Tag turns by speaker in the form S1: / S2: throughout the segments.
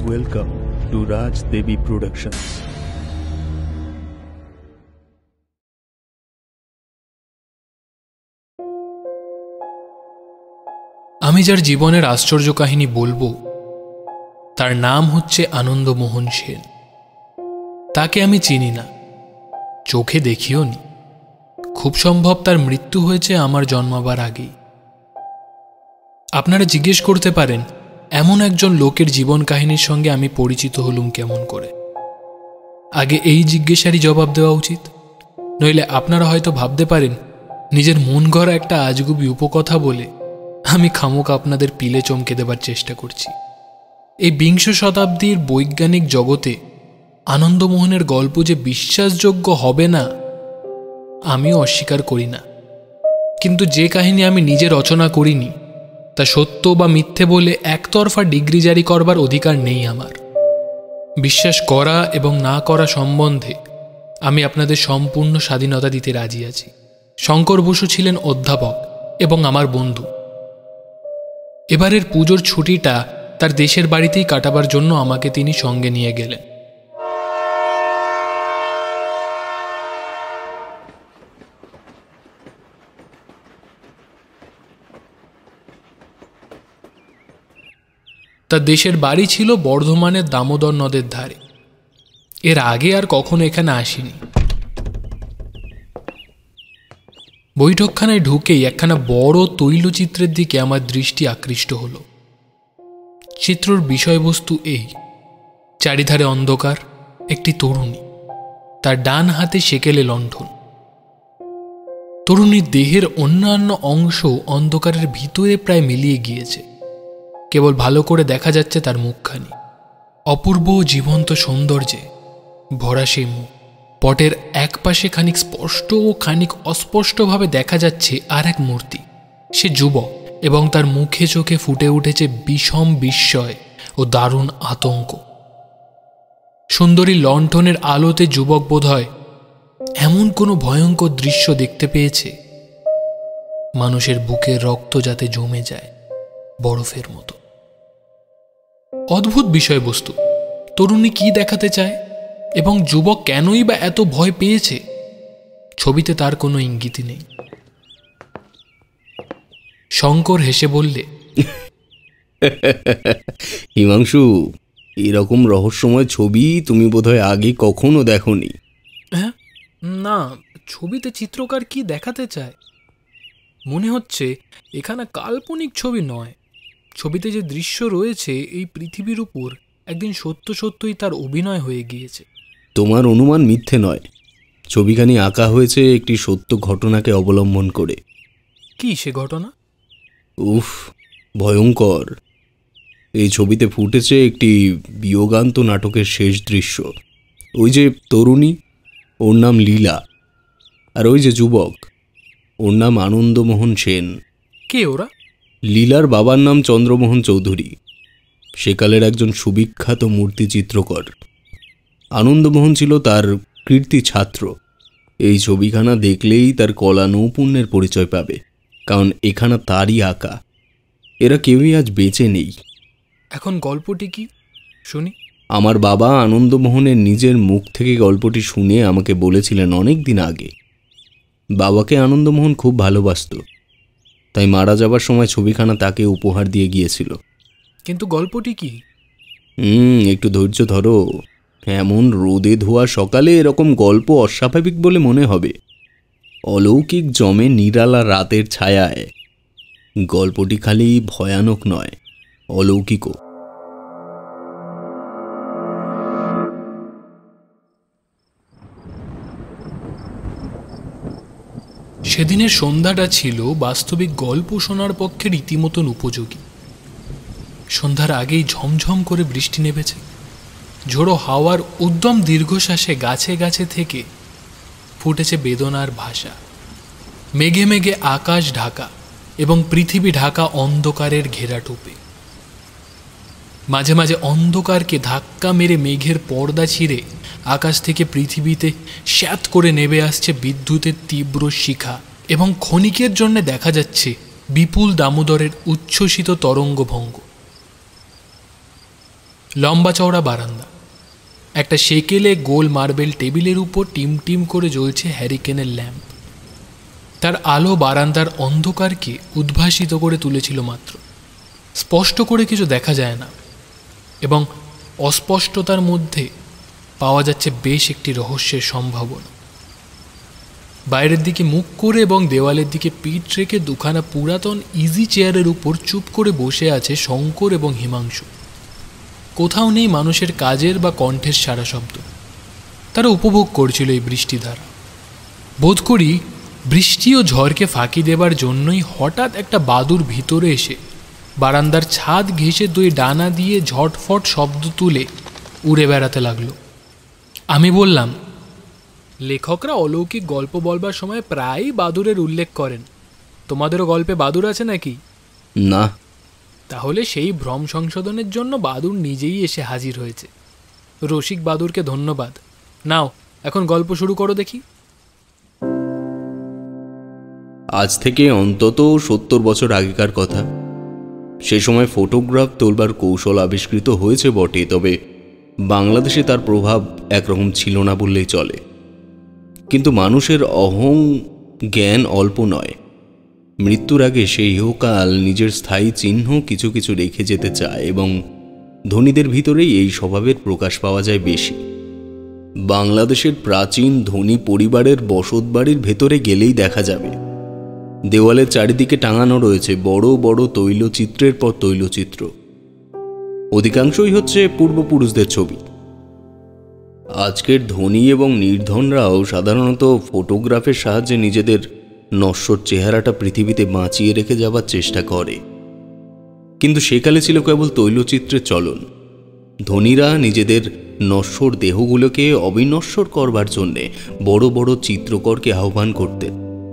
S1: Welcome to Raj Devi Productions.
S2: আমি যার জীবনের আশ্চর্য কাহিনী বলবো তার নাম হচ্ছে আনন্দমোহন সেন। তাকে আমি চিনি না, চোখে দেখিও নি। খুব সম্ভব তার মৃত্যু হয়েছে আমার জন্মাবার আগেই। আপনারা জিজ্ঞেস করতে পারেন, এমন একজন লোকের জীবন কাহিনীর সঙ্গে আমি পরিচিত হলুম কেমন করে? আগে এই জিজ্ঞাসারই জবাব দেওয়া উচিত, নইলে আপনারা হয়তো ভাবতে পারেন নিজের মন গড়া একটা আজগুবি উপকথা বলে আমি খামোকা আপনাদের পিলে চমকে দেবার চেষ্টা করছি। এই বিংশ শতাব্দীর বৈজ্ঞানিক জগতে আনন্দমোহনের গল্প যে বিশ্বাসযোগ্য হবে না আমিও অস্বীকার করি না, কিন্তু যে কাহিনী আমি নিজে রচনা করিনি তা সত্য বা মিথ্যে বলে একতরফা ডিগ্রি জারি করবার অধিকার নেই আমার। বিশ্বাস করা এবং না করা সম্বন্ধে আমি আপনাদের সম্পূর্ণ স্বাধীনতা দিতে রাজি আছি। শঙ্কর বসু ছিলেন অধ্যাপক এবং আমার বন্ধু। এবারের পুজোর ছুটিটা তার দেশের বাড়িতেই কাটাবার জন্য আমাকে তিনি সঙ্গে নিয়ে গেলেন। তার দেশের বাড়ি ছিল বর্ধমানের দামোদর নদের ধারে। এর আগে আর কখনো এখানে আসিনি। বৈঠকখানায় ঢুকেই একখানা বড় তৈলচিত্রের দিকে আমার দৃষ্টি আকৃষ্ট হল। চিত্রর বিষয়বস্তু এই: চারিধারে অন্ধকার, একটি তরুণী, তার ডান হাতে সেকেলে লণ্ঠন। তরুণীর দেহের অন্যান্য অংশ অন্ধকারের ভিতরে প্রায় মিলিয়ে গিয়েছে, কেবল ভালো করে দেখা যাচ্ছে তার মুখখানি। অপূর্ব জীবন্ত সৌন্দর্যে ভরা সেই মুখ। পটের এক পাশে খানিক স্পষ্ট ও খানিক অস্পষ্টভাবে দেখা যাচ্ছে আর এক মূর্তি। সে যুবক এবং তার মুখে চোখে ফুটে উঠেছে বিষম বিস্ময় ও দারুণ আতঙ্ক। সুন্দরী লণ্ঠনের আলোতে যুবক বোধহয় এমন কোনো ভয়ঙ্কর দৃশ্য দেখতে পেয়েছে, মানুষের বুকের রক্ত যাতে জমে যায় বরফের মতো। অদ্ভুত বিষয়বস্তু। তরুণী কি দেখাতে চায় এবং যুবক কেনই বা এত ভয় পেয়েছে, ছবিতে তার কোনো ইঙ্গিতই নেই। শঙ্কর হেসে বললে,
S3: হিমাংশু, এরকম রহস্যময় ছবি তুমি বোধহয় আগে কখনো দেখোনি।
S2: হ্যাঁ, না, ছবিতে চিত্রকার কি দেখাতে চায় মনে হচ্ছে এখানে কাল্পনিক ছবি নয়। ছবিতে যে দৃশ্য রয়েছে এই পৃথিবীর উপর একদিন সত্য সত্যই তার অভিনয় হয়ে গিয়েছে।
S3: তোমার অনুমান মিথ্যে নয়। ছবিখানি আঁকা হয়েছে একটি সত্য ঘটনাকে অবলম্বন করে।
S2: কি সে ঘটনা?
S3: উফ, ভয়ঙ্কর। এই ছবিতে ফুটেছে একটি বিয়োগান্ত নাটকের শেষ দৃশ্য। ওই যে তরুণী, ওর নাম লীলা, আর ওই যে যুবক, ওর নাম আনন্দমোহন সেন।
S2: কে ওরা?
S3: লীলার বাবার নাম চন্দ্রমোহন চৌধুরী, সেকালের একজন সুবিখ্যাত মূর্তি চিত্রকর। আনন্দমোহন ছিল তার কীর্তি ছাত্র। এই ছবিখানা দেখলেই তার কলা নৈপুণ্যের পরিচয় পাবে, কারণ এখানা তারই আঁকা। এরা কেউই আজ বেঁচে নেই।
S2: এখন গল্পটি কি শুনি।
S3: আমার বাবা আনন্দমোহনের নিজের মুখ থেকে গল্পটি শুনে আমাকে বলেছিলেন অনেক দিন আগে। বাবাকে আনন্দমোহন খুব ভালোবাসত, তাই মারা যাবার সময় ছবিখানা তাকে উপহার দিয়ে গিয়েছিল।
S2: কিন্তু গল্পটি কি?
S3: একটু ধৈর্য ধরো। এমন রোদে ধোয়া সকালে এরকম গল্প অস্বাভাবিক বলে মনে হবে। অলৌকিক জমে নিরালা রাতের ছায়ায়। গল্পটি খালি ভয়ানক নয়, অলৌকিকও।
S2: সেদিনের সন্ধ্যাটা ছিল বাস্তবিক গল্প শোনার পক্ষে রীতিমতন উপযোগী। সন্ধ্যার আগেই ঝমঝম করে বৃষ্টি নেমেছে। ঝোড়ো হাওয়ার উদ্যম দীর্ঘশ্বাসে গাছে গাছে থেকে ফুটেছে বেদনার ভাষা। মেঘে মেঘে আকাশ ঢাকা এবং পৃথিবী ঢাকা অন্ধকারের ঘেরাটোপে। মাঝে মাঝে অন্ধকারকে ধাক্কা মেরে মেঘের পর্দা ছিঁড়ে আকাশ থেকে পৃথিবীতে স্যাঁত করে নেমে আসছে বিদ্যুতের তীব্র শিখা, এবং ক্ষণিকের জন্য দেখা যাচ্ছে বিপুল দামোদরের উচ্ছ্বসিত তরঙ্গভঙ্গ। লম্বা চওড়া বারান্দা, একটা সেকেলে গোল মার্বেল টেবিলের উপর টিম টিম করে জ্বলছে হ্যারিকেনের ল্যাম্প। তার আলো বারান্দার অন্ধকারকে উদ্ভাসিত করে তুলেছিল মাত্র। স্পষ্ট করে কিছু দেখা যায় না, এবং অস্পষ্টতার মধ্যে পাওয়া যাচ্ছে বেশ একটি রহস্যের সম্ভাবনা। বাইরের দিকে মুখ করে এবং দেওয়ালের দিকে পিঠ রেখে দুখানা পুরাতন ইজি চেয়ারের উপর চুপ করে বসে আছে শঙ্কর এবং হিমাংশু। কোথাও নেই মানুষের কাজের বা কণ্ঠের সারা শব্দ। তারা উপভোগ করছিল এই বৃষ্টিধারা। বোধ করি বৃষ্টি ও ঝড়কে ফাঁকি দেবার জন্যই হঠাৎ একটা বাদুড় ভিতরে এসে বারান্দার ছাদ ঘেঁষে দুই ডানা দিয়ে ঝটফট শব্দ তুলে উড়ে বেড়াতে লাগলো। আমি বললাম, লেখকরা অলৌকিক গল্প বলবার সময় প্রায়ই বাদুড়ের উল্লেখ করেন। তোমাদেরও গল্পে বাদুড় আছে নাকি?
S3: না।
S2: তাহলে সেই ভ্রম সংশোধনের জন্য বাদুড় নিজেই এসে হাজির হয়েছে। রসিক বাদুড়কে ধন্যবাদ। নাও, এখন গল্প শুরু করো দেখি।
S3: আজ থেকে অন্তত 70 বছর আগেকার কথা। সে সময় ফটোগ্রাফ তোলবার কৌশল আবিষ্কৃত হয়েছে বটে, তবে বাংলাদেশে তার প্রভাব একরকম ছিল না বললেই চলে। কিন্তু মানুষের অহং জ্ঞান অল্প নয়। মৃত্যুর আগে সে ইহকাল নিজের স্থায়ী চিহ্ন কিছু কিছু রেখে যেতে চায়, এবং ধনীদের ভিতরেই এই স্বভাবের প্রকাশ পাওয়া যায় বেশি। বাংলাদেশের প্রাচীন ধনী পরিবারের বসতবাড়ির ভেতরে গেলেই দেখা যাবে দেওয়ালের চারিদিকে টাঙানো রয়েছে বড় বড় তৈলচিত্রের পর তৈলচিত্র। অধিকাংশই হচ্ছে পূর্বপুরুষদের ছবি। আজকের ধনী এবং নির্ধনরাও সাধারণত ফটোগ্রাফের সাহায্যে নিজেদের নশ্বর চেহারাটা পৃথিবীতে বাঁচিয়ে রেখে যাবার চেষ্টা করে। কিন্তু সেকালে ছিল কেবল তৈলচিত্রের চলন। ধনীরা নিজেদের নশ্বর দেহগুলোকে অবিনশ্বর করবার জন্যে বড় বড় চিত্রকরকে আহ্বান করতেন।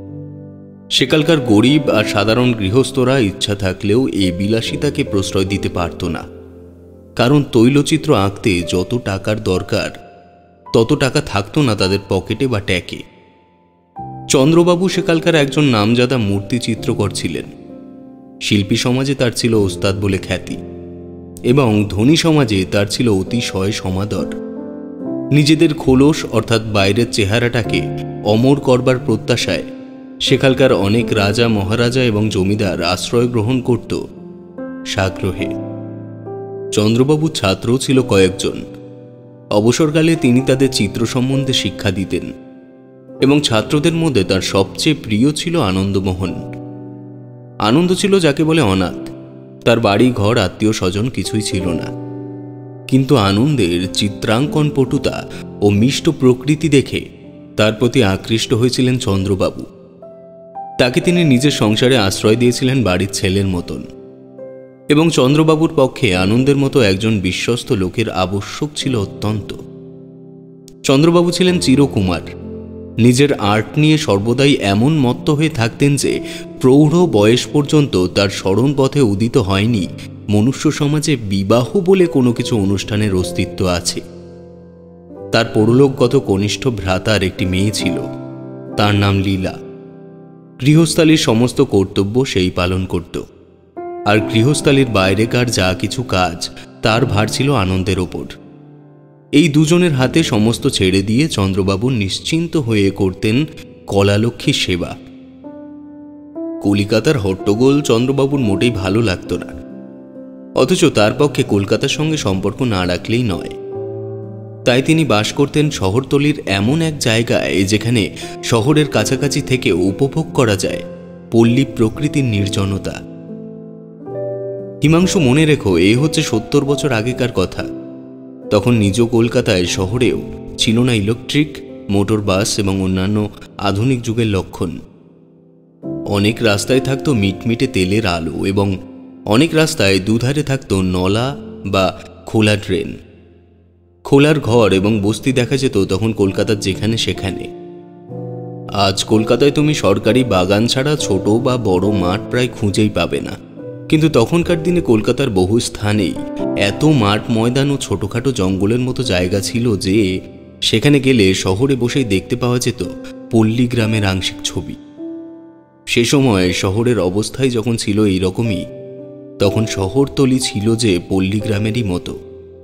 S3: সেকালকার গরিব আর সাধারণ গৃহস্থরা ইচ্ছা থাকলেও এই বিলাসিতাকে প্রশ্রয় দিতে পারত না, কারণ তৈলচিত্র আঁকতে যত টাকার দরকার তত টাকা থাকতো না তাদের পকেটে বা ট্যাকে। চন্দ্রবাবু সেকালকার একজন নামজাদা মূর্তি চিত্রকর ছিলেন। শিল্পী সমাজে তার ছিল ওস্তাদ বলে খ্যাতি, এবং ধনী সমাজে তার ছিল অতিশয় সমাদর। নিজেদের খোলস অর্থাৎ বাইরের চেহারাটাকে অমর করবার প্রত্যাশায় সেকালকার অনেক রাজা মহারাজা এবং জমিদার আশ্রয় গ্রহণ করত সাগ্রহে। চন্দ্রবাবুর ছাত্রও ছিল কয়েকজন। অবসরকালে তিনি তাদের চিত্র সম্বন্ধে শিক্ষা দিতেন, এবং ছাত্রদের মধ্যে তার সবচেয়ে প্রিয় ছিল আনন্দমোহন। আনন্দ ছিল যাকে বলে অনাথ। তার বাড়ি ঘর আত্মীয় স্বজন কিছুই ছিল না, কিন্তু আনন্দের চিত্রাঙ্কন পটুতা ও মিষ্ট প্রকৃতি দেখে তার প্রতি আকৃষ্ট হয়েছিলেন চন্দ্রবাবু। তাকে তিনি নিজের সংসারে আশ্রয় দিয়েছিলেন বাড়ির ছেলের মতন, এবং চন্দ্রবাবুর পক্ষে আনন্দের মতো একজন বিশ্বস্ত লোকের আবশ্যক ছিল অত্যন্ত। চন্দ্রবাবু ছিলেন চিরকুমার। নিজের আর্ট নিয়ে সর্বদাই এমন মত্ত হয়ে থাকতেন যে প্রৌঢ় বয়স পর্যন্ত তার স্মরণ পথে উদিত হয়নি মনুষ্য সমাজে বিবাহ বলে কোনো কিছু অনুষ্ঠানের অস্তিত্ব আছে। তার পরলোকগত কনিষ্ঠ ভ্রাতার একটি মেয়ে ছিল, তার নাম লীলা। গৃহস্থালীর সমস্ত কর্তব্য সেই পালন করত, আর গৃহস্থালীর বাইরেকার যা কিছু কাজ তার ভার ছিল আনন্দের ওপর। এই দুজনের হাতে সমস্ত ছেড়ে দিয়ে চন্দ্রবাবু নিশ্চিন্ত হয়ে করতেন কলালক্ষ্মীর সেবা। কলিকাতার হট্টগোল চন্দ্রবাবুর মোটেই ভালো লাগত না, অথচ তার পক্ষে কলকাতার সঙ্গে সম্পর্ক না রাখলেই নয়। তাই তিনি বাস করতেন শহরতলির এমন এক জায়গায় যেখানে শহরের কাছাকাছি থেকে উপভোগ করা যায় পল্লী প্রকৃতির নির্জনতা। হিমাংশু, মনে রেখো, এ হচ্ছে 70 বছর আগেকার কথা। তখন নিজ কলকাতায় শহরেও ছিল না ইলেকট্রিক মোটর বাস এবং অন্যান্য আধুনিক যুগের লক্ষণ। অনেক রাস্তায় থাকতো মিটমিটে তেলের আলো, এবং অনেক রাস্তায় দুধারে থাকতো নলা বা খোলা ড্রেন। খোলার ঘর এবং বস্তি দেখা যেত তখন কলকাতার যেখানে সেখানে। আজ কলকাতায় তুমি সরকারি বাগান ছাড়া ছোট বা বড় মাঠ প্রায় খুঁজেই পাবে না, কিন্তু তখনকার দিনে কলকাতার বহু স্থানেই এত মাঠ ময়দান ও ছোটখাটো জঙ্গলের মতো জায়গা ছিল যে সেখানে গেলে শহরে বসেই দেখতে পাওয়া যেত পল্লী গ্রামের আংশিক ছবি। সে সময় শহরের অবস্থাই যখন ছিল এইরকমই, তখন শহরতলি ছিল যে পল্লী গ্রামেরই মতো।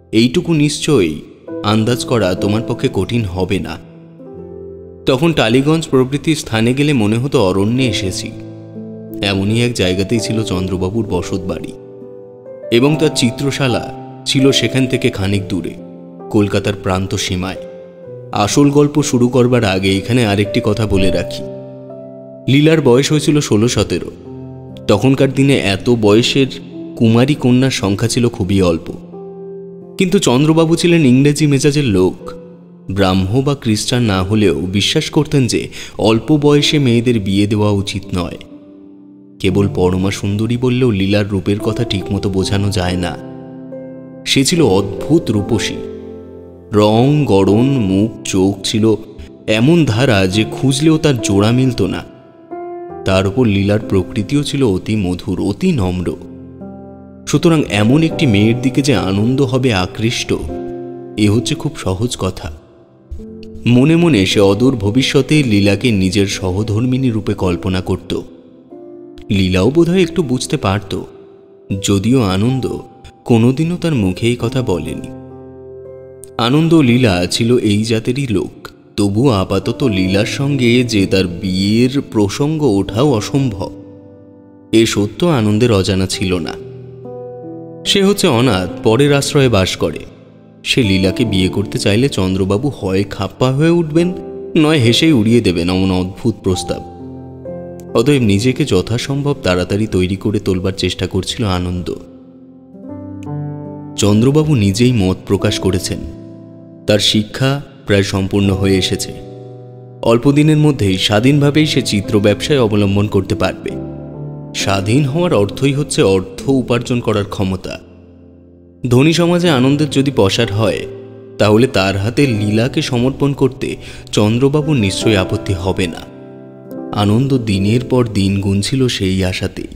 S3: এইটুকু নিশ্চয়ই আন্দাজ করা তোমার পক্ষে কঠিন হবে না। তখন টালিগঞ্জ প্রভৃতি স্থানে গেলে মনে হতো অরণ্যে এসেছি। এমনই এক জায়গাতেই ছিল চন্দ্রবাবুর বসত বাড়ি, এবং তার চিত্রশালা ছিল সেখান থেকে খানিক দূরে, কলকাতার প্রান্ত সীমায়। আসল গল্প শুরু করবার আগে এখানে আরেকটি কথা বলে রাখি। লীলার বয়স হয়েছিল 16-17। তখনকার দিনে এত বয়সের কুমারী কন্যার সংখ্যা ছিল খুবই অল্প। কিন্তু চন্দ্রবাবু ছিলেন ইংরেজি মেজাজের লোক। ব্রাহ্ম বা খ্রিস্টান না হলেও বিশ্বাস করতেন যে অল্প বয়সে মেয়েদের বিয়ে দেওয়া উচিত নয়। কেবল পরমা সুন্দরী বললেও লীলার রূপের কথা ঠিকমতো বোঝানো যায় না। সে ছিল অদ্ভুত রূপসী। রং, গড়ন, মুখ, চোখ ছিল এমন ধারা যে খুঁজলেও তার জোড়া মিলত না। তার উপর লীলার প্রকৃতিও ছিল অতি মধুর, অতি নম্র। সুতরাং এমন একটি মেয়ের দিকে যে আনন্দ হবে আকৃষ্ট, এ হচ্ছে খুব সহজ কথা। মনে মনে সে অদূর ভবিষ্যতে লীলাকে নিজের সহধর্মিণী রূপে কল্পনা করত। লীলাও বোধহয় একটু বুঝতে পারত, যদিও আনন্দ কোনোদিনও তার মুখে এই কথা বলেনি। আনন্দ লীলা ছিল এই জাতেরই লোক। তবু আপাতত লীলার সঙ্গে যে তার বিয়ের প্রসঙ্গ ওঠাও অসম্ভব, এ সত্য আনন্দের অজানা ছিল না। সে হচ্ছে অনাথ, পরের আশ্রয়ে বাস করে। সে লীলাকে বিয়ে করতে চাইলে চন্দ্রবাবু হয় খাপ্পা হয়ে উঠবেন, নয় হেসেই উড়িয়ে দেবেন এমন অদ্ভুত প্রস্তাব। অতএব নিজেকে যথাসম্ভব তাড়াতাড়ি তৈরি করে তোলবার চেষ্টা করছিল আনন্দ। চন্দ্রবাবু নিজেই মত প্রকাশ করেছেন, তার শিক্ষা প্রায় সম্পূর্ণ হয়ে এসেছে। অল্পদিনের মধ্যেই স্বাধীনভাবেই সে চিত্র ব্যবসায় অবলম্বন করতে পারবে। স্বাধীন হওয়ার অর্থই হচ্ছে অর্থ উপার্জন করার ক্ষমতা। ধনী সমাজে আনন্দের যদি পসার হয়, তাহলে তার হাতে লীলাকে সমর্পণ করতে চন্দ্রবাবুর নিশ্চয়ই আপত্তি হবে না। আনন্দ দিনের পর দিন গুনছিল সেই আশাতেই।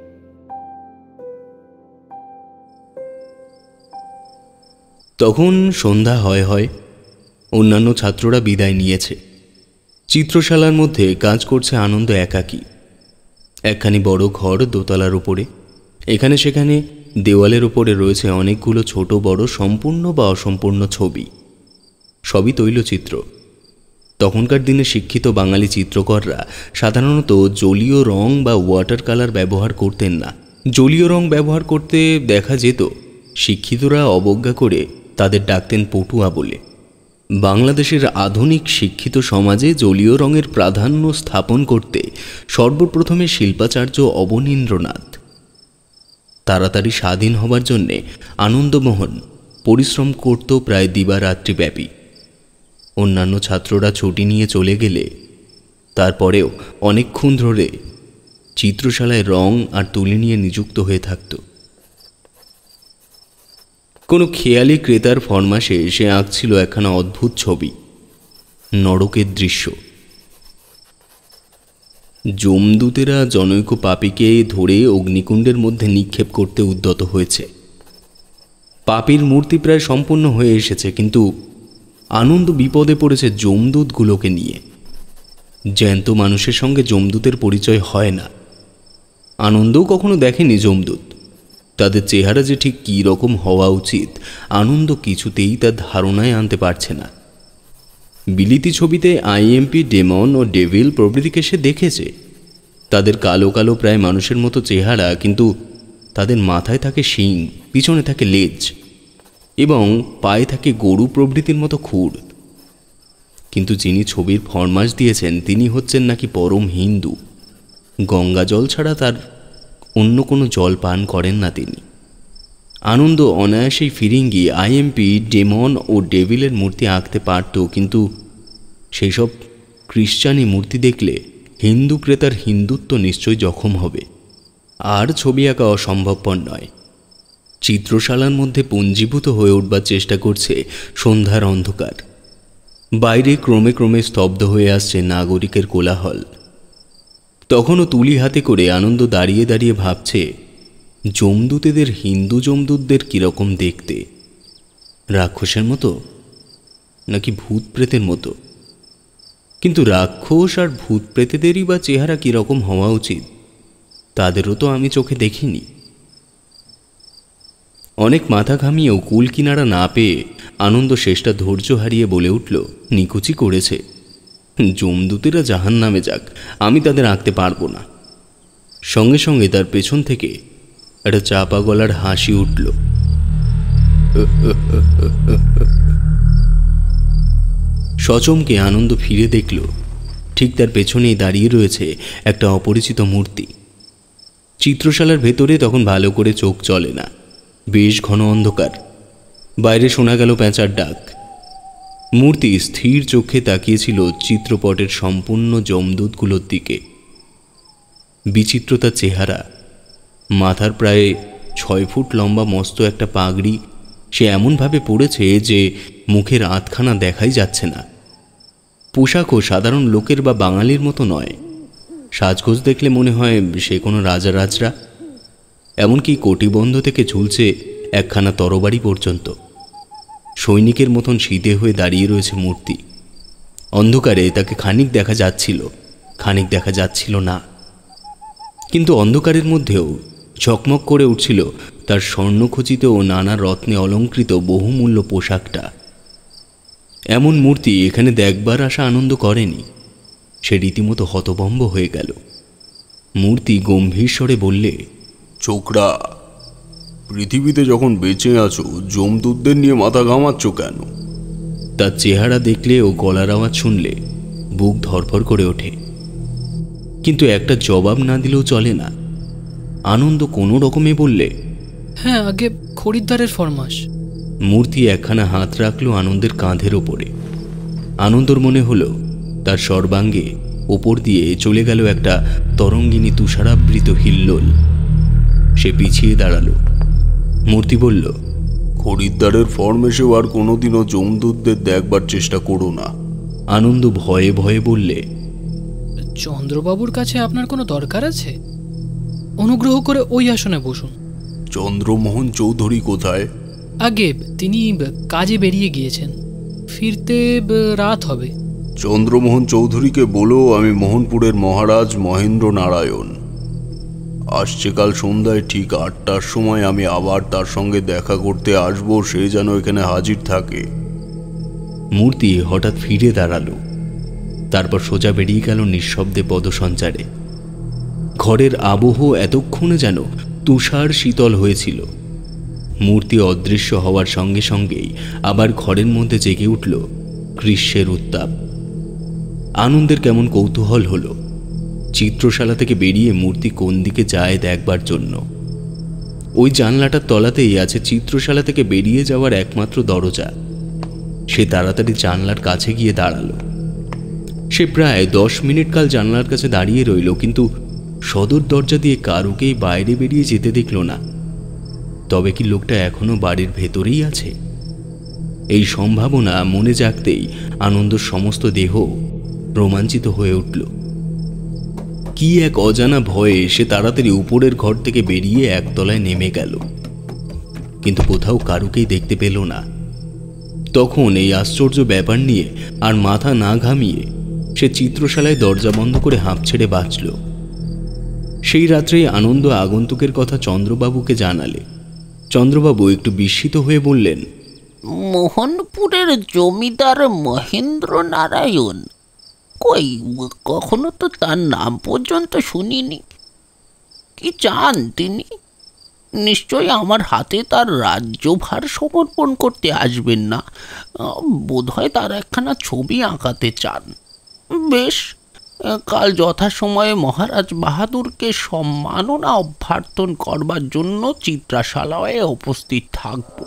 S3: তখন সন্ধ্যা হয়। অন্যান্য ছাত্ররা বিদায় নিয়েছে। চিত্রশালার মধ্যে কাজ করছে আনন্দ একাকী। একখানি বড় ঘর দোতলার উপরে। এখানে সেখানে দেওয়ালের উপরে রয়েছে অনেকগুলো ছোট বড় সম্পূর্ণ বা অসম্পূর্ণ ছবি। সবই তৈলচিত্র। তখনকার দিনে শিক্ষিত বাঙালি চিত্রকররা সাধারণত জলীয় রং বা ওয়াটার কালার ব্যবহার করতেন না। জলীয় রং ব্যবহার করতে দেখা যেত, শিক্ষিতরা অবজ্ঞা করে তাদের ডাকতেন পটুয়া বলে। বাংলাদেশের আধুনিক শিক্ষিত সমাজে জলীয় রঙের প্রাধান্য স্থাপন করতে সর্বপ্রথমে শিল্পাচার্য অবনীন্দ্রনাথ। তাড়াতাড়ি স্বাধীন হবার জন্যে আনন্দমোহন পরিশ্রম করত প্রায় দিবারাত্রিব্যাপী। অন্যান্য ছাত্ররা ছুটি নিয়ে চলে গেলে তারপরেও অনেকক্ষণ ধরে চিত্রশালায় রং আর তুলি নিয়ে নিযুক্ত হয়ে থাকত। কোনো খেয়ালি ক্রেতার ফরমাসে সে আঁকছিল একখানা অদ্ভুত ছবি, নরকের দৃশ্য। যমদূতেরা জনৈক পাপীকে ধরে অগ্নিকুণ্ডের মধ্যে নিক্ষেপ করতে উদ্যত হয়েছে। পাপীর মূর্তি প্রায় সম্পূর্ণ হয়ে এসেছে, কিন্তু আনন্দ বিপদে পড়েছে যমদূতগুলোকে নিয়ে। জ্যান্ত মানুষের সঙ্গে যমদূতের পরিচয় হয় না। আনন্দও কখনো দেখেনি যমদূত। তাদের চেহারা যে ঠিক কী রকম হওয়া উচিত আনন্দ কিছুতেই তার ধারণায় আনতে পারছে না। বিলিতি ছবিতে আইএমপি, ডেমন ও ডেভিল প্রভৃতিকে সে দেখেছে। তাদের কালো কালো প্রায় মানুষের মতো চেহারা, কিন্তু তাদের মাথায় থাকে শিং, পিছনে থাকে লেজ এবং পায়ে থাকে গরু প্রভৃতির মতো খুর। কিন্তু যিনি ছবির ফরমাস দিয়েছেন তিনি হচ্ছেন নাকি পরম হিন্দু। গঙ্গা জল ছাড়া তার অন্য কোনো জল পান করেন না তিনি। আনন্দ অনায়াসেই ফিরিঙ্গি, আইএমপি, ডেমন ও ডেভিলের মূর্তি আঁকতে পারত, কিন্তু সেই সব খ্রিস্টানি মূর্তি দেখলে হিন্দু ক্রেতার হিন্দুত্ব নিশ্চয়ই জখম হবে। আর ছবি আঁকা অসম্ভবপর নয়। চিত্রশালার মধ্যে পুঞ্জীভূত হয়ে উঠবার চেষ্টা করছে সন্ধ্যার অন্ধকার। বাইরে ক্রমে ক্রমে স্তব্ধ হয়ে আসছে নাগরিকের কোলাহল। তখনও তুলি হাতে করে আনন্দ দাঁড়িয়ে দাঁড়িয়ে ভাবছে, যমদূতেদের হিন্দু যমদূতদের কীরকম দেখতে, রাক্ষসের মতো নাকি ভূত প্রেতের মতো? কিন্তু রাক্ষস আর ভূত প্রেতেদেরই বা চেহারা কীরকম হওয়া উচিত তাদেরও তো আমি চোখে দেখিনি। অনেক মাথা ঘামিয়েও কুল কিনারা না পেয়ে আনন্দ শেষটা ধৈর্য হারিয়ে বলে উঠল, নিকুচি করেছে। যমদূতেরা জাহান নামে যাক, আমি তাদের আঁকতে পারবো না। সঙ্গে সঙ্গে তার পেছন থেকে একটা চাপা গলার হাসি উঠল। সচমকে আনন্দ ফিরে দেখল, ঠিক তার পেছনেই দাঁড়িয়ে রয়েছে একটা অপরিচিত মূর্তি। চিত্রশালার ভেতরে তখন ভালো করে চোখ চলে না, বেশ ঘন অন্ধকার। বাইরে শোনা গেল পেঁচার ডাক। মূর্তি স্থির চোখে তাকিয়েছিল চিত্রপটের সম্পূর্ণ যমদূতগুলোর দিকে। বিচিত্রতার চেহারা, মাথার প্রায় 6 ফুট লম্বা মস্ত একটা পাগড়ি সে এমনভাবে পড়েছে যে মুখের আধখানা দেখাই যাচ্ছে না। পোশাকও সাধারণ লোকের বা বাঙালির মতো নয়। সাজগোজ দেখলে মনে হয় সে কোনো রাজরা। এমনকি কটিবন্ধ থেকে ঝুলছে একখানা তরবারি পর্যন্ত। সৈনিকের মতন সিধে হয়ে দাঁড়িয়ে রয়েছে মূর্তি। অন্ধকারে তাকে খানিক দেখা যাচ্ছিল, খানিক দেখা যাচ্ছিল না। কিন্তু অন্ধকারের মধ্যেও ঝকমক করে উঠছিল তার স্বর্ণখচিত ও নানা রত্নে অলঙ্কৃত বহুমূল্য পোশাকটা। এমন মূর্তি এখানে দেখবার আশা আনন্দ করেনি। সে রীতিমতো হতভম্ব হয়ে গেল। মূর্তি গম্ভীর স্বরে বললে,
S4: ছোকরা, পৃথিবীতে যখন বেঁচে আছো যমদূতদের নিয়ে মাথা ঘামাচ্ছ কেন?
S3: তার চেহারা দেখলে ও গলার আওয়াজ শুনলে বুক ধরফর করে ওঠে। কিন্তু একটা জবাব না দিলেও চলে না। আনন্দ কোনো রকমে বললে,
S2: হ্যাঁ, আগে খরিদ্দারের ফরমাস।
S3: মূর্তি একখানা হাত রাখল আনন্দের কাঁধের ওপরে। আনন্দর মনে হলো তার সর্বাঙ্গে ওপর দিয়ে চলে গেল একটা তরঙ্গিনী তুষারাবৃত হিল্লোল। সে পিছিয়ে দাঁড়ালো। মূর্তি বলল,
S4: খরিদ্দারের ফরমেশেও আর কোনোদিনও যমদূতদের দেখবার চেষ্টা করো না।
S3: আনন্দ ভয়ে ভয়ে বললে,
S2: চন্দ্রবাবুর কাছে আপনার কোনো দরকার আছে? অনুগ্রহ করে ওই আসনে বসুন।
S4: চন্দ্রমোহন চৌধুরী কোথায়?
S2: আগে তিনি কাজে বেরিয়ে গিয়েছেন, ফিরতে রাত হবে।
S4: চন্দ্রমোহন চৌধুরীকে বলো আমি মোহনপুরের মহারাজ মহেন্দ্র নারায়ণ। আসছে কাল সন্ধ্যায় ঠিক 8টার সময় আমি আবার তার সঙ্গে দেখা করতে আসবো, সে যেন এখানে হাজির থাকে।
S3: মূর্তি হঠাৎ ফিরে দাঁড়ালো। তারপর সোজা বেরিয়ে গেল নিঃশব্দে পদসঞ্চারে। ঘরের আবহ এতক্ষণে যেন তুষার শীতল হয়েছিল। মূর্তি অদৃশ্য হওয়ার সঙ্গে সঙ্গেই আবার ঘরের মধ্যে জেগে উঠল গ্রীষ্মের উত্তাপ। আনন্দের কেমন কৌতূহল হলো। চিত্রশালা থেকে বেরিয়ে মূর্তি কোন দিকে যায় দেখবার জন্য। ওই জানলাটার তলাতেই আছে চিত্রশালা থেকে বেরিয়ে যাওয়ার একমাত্র দরজা। সে তাড়াতাড়ি জানলার কাছে গিয়ে দাঁড়ালো। সে প্রায় 10 মিনিট কাল জানলার কাছে দাঁড়িয়ে রইল, কিন্তু সদর দরজা দিয়ে কারুকেই বাইরে বেরিয়ে যেতে দেখল না। তবে কি লোকটা এখনো বাড়ির ভেতরেই আছে? এই সম্ভাবনা মনে জাগতেই আনন্দর সমস্ত দেহ রোমাঞ্চিত হয়ে উঠল। কি এক অজানা ভয়ে সে তাড়াতাড়ি উপরের ঘর থেকে বেরিয়ে একতলায় নেমে গেল, কিন্তু কোথাও কারুকেই দেখতে পেল না। তখন এই আশ্চর্য ব্যাপার নিয়ে আর মাথা না ঘামিয়ে সে চিত্রশালায় দরজা বন্ধ করে হাঁপ ছেড়ে বাঁচল। সেই রাত্রেই আনন্দ আগন্তুকের কথা চন্দ্রবাবুকে জানালে। চন্দ্রবাবু একটু বিস্মিত হয়ে বললেন,
S5: মোহনপুরের জমিদার মহেন্দ্র নারায়ণ? কই, কখনো তো তার নাম পর্যন্ত শুনিনি। কি চান তিনি? নিশ্চয়ই আমার হাতে তার রাজ্যভার সমর্পণ করতে আসবেন না। বোধহয় তার একখানা ছবি আঁকাতে চান। বেশ, কাল যথাসময়ে মহারাজ বাহাদুরকে সম্মাননা অভ্যর্থন করবার জন্য চিত্রশালায় উপস্থিত থাকব।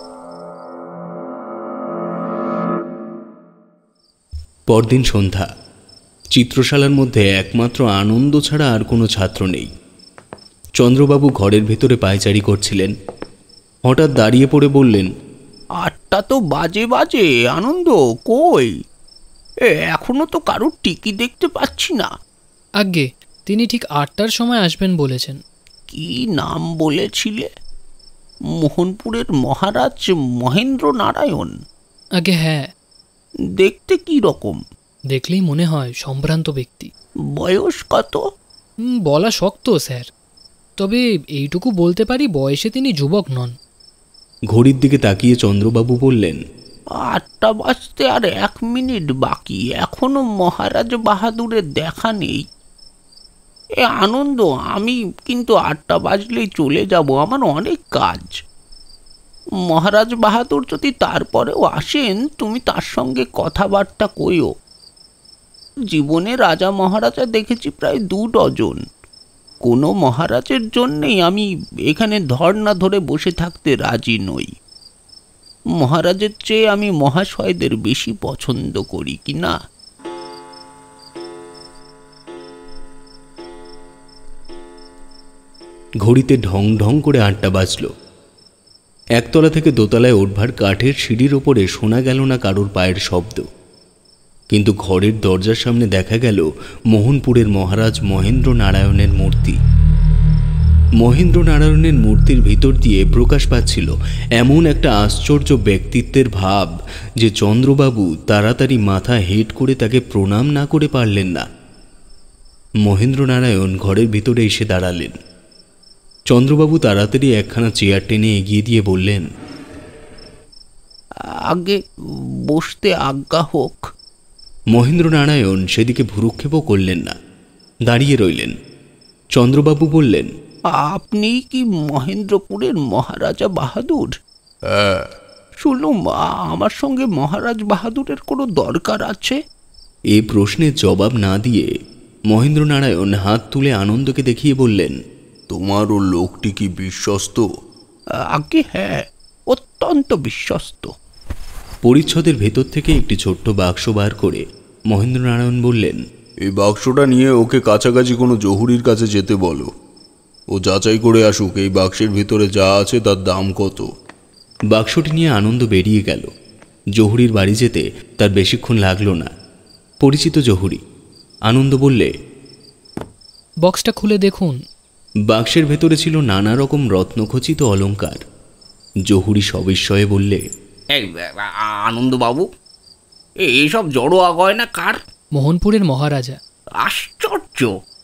S3: পরদিন সন্ধ্যা। চিত্রশালার মধ্যে একমাত্র আনন্দ ছাড়া আর কোনো ছাত্র নেই। চন্দ্রবাবু ঘরের ভেতরে পায়চারি করছিলেন। হঠাৎ দাঁড়িয়ে পড়ে বললেন,
S5: 8টা তো বাজে বাজে, আনন্দ কই? এখনো তো কারুর টিকি দেখতে পাচ্ছি না।
S2: আগে তিনি ঠিক 8টার সময় আসবেন বলেছেন।
S5: কি নাম বলেছিলে? মোহনপুরের মহারাজ মহেন্দ্র নারায়ণ?
S2: আগে হ্যাঁ।
S5: দেখতে কি রকম?
S2: দেখলেই মনে হয় সম্ভ্রান্ত ব্যক্তি।
S5: বয়স কত?
S2: বলা শক্ত স্যার, তবে এইটুকু বলতে পারি বয়সে তিনি যুবক নন।
S3: ঘড়ির দিকে তাকিয়ে চন্দ্রবাবু বললেন,
S5: 8টা বাজতে আর 1 মিনিট বাকি, এখনো মহারাজ বাহাদুরের দেখা নেই। আনন্দ, আমি কিন্তু 8টা বাজলেই চলে যাব, আমার অনেক কাজ। মহারাজ বাহাদুর যদি তারপরেও আসেন, তুমি তার সঙ্গে কথাবার্তা কইও। জীবনে রাজা মহারাজা দেখেছি প্রায় 2 ডজন। কোনো মহারাজের জন্যেই আমি এখানে ধর্না ধরে বসে থাকতে রাজি নই। মহারাজের চেয়ে আমি মহাশয়দের বেশি পছন্দ করি, কি না?
S3: ঘড়িতে ঢং ঢং করে 8টা বাজল। একতলা থেকে দোতলায় ওঠবার কাঠের সিঁড়ির ওপরে শোনা গেল না কারোর পায়ের শব্দ, কিন্তু ঘরের দরজার সামনে দেখা গেল মোহনপুরের মহারাজ মহেন্দ্র নারায়ণের মূর্তি। মহেন্দ্র নারায়ণের মূর্তির ভিতর দিয়ে প্রকাশ পাচ্ছিল এমন একটা আশ্চর্য ব্যক্তিত্বের ভাব যে চন্দ্রবাবু তাড়াতাড়ি মাথা হেঁট করে তাকে প্রণাম না করে পারলেন না। মহেন্দ্র নারায়ণ ঘরের ভিতরে এসে দাঁড়ালেন। চন্দ্রবাবু তাড়াতাড়ি একখানা চেয়ার টেনে এগিয়ে দিয়ে বললেন,
S5: আগে বসতে আজ্ঞা হোক।
S3: মহেন্দ্র নারায়ণ সেদিকে ভ্রুক্ষেপও করলেন না, দাঁড়িয়ে রইলেন। চন্দ্রবাবু বললেন,
S5: আপনি কি মহেন্দ্রপুরের মহারাজা বাহাদুর?
S4: হ্যাঁ।
S5: শুনলুম আমার সঙ্গে মহারাজ বাহাদুরের কোনো দরকার আছে।
S3: এই প্রশ্নের জবাব না দিয়ে মহেন্দ্র নারায়ণ হাত তুলে আনন্দকে দেখিয়ে বললেন,
S4: তোমার ও লোকটি কি বিশ্বস্ত?
S5: আগে হ্যাঁ, অত্যন্ত বিশ্বস্ত।
S3: পরিচ্ছদের ভেতর থেকে একটি ছোট্ট বাক্স বার করে মহেন্দ্র নারায়ণ বললেন,
S4: এই বাক্সটা নিয়ে ওকে কাছাকাছি কোনো জহুরির কাছে যেতে বলো। ও যাচাই করে আসুক এই বাক্সের ভিতরে যা আছে তার দাম কত।
S3: বাক্সটি নিয়ে আনন্দ বেরিয়ে গেল। জহুরির বাড়ি যেতে তার বেশিক্ষণ লাগলো না। পরিচিত জহুরি। আনন্দ বললে,
S2: বক্সটা খুলে দেখুন।
S3: বাক্সের ভেতরে ছিল নানা রকম রত্নখচিত অলংকার। জহুরি সবিস্ময়ে বললে,
S5: আনন্দবাবু, এইসব জড়োয়া গয়না কার?
S2: মোহনপুরের মহারাজা।
S5: আশ্চর্য,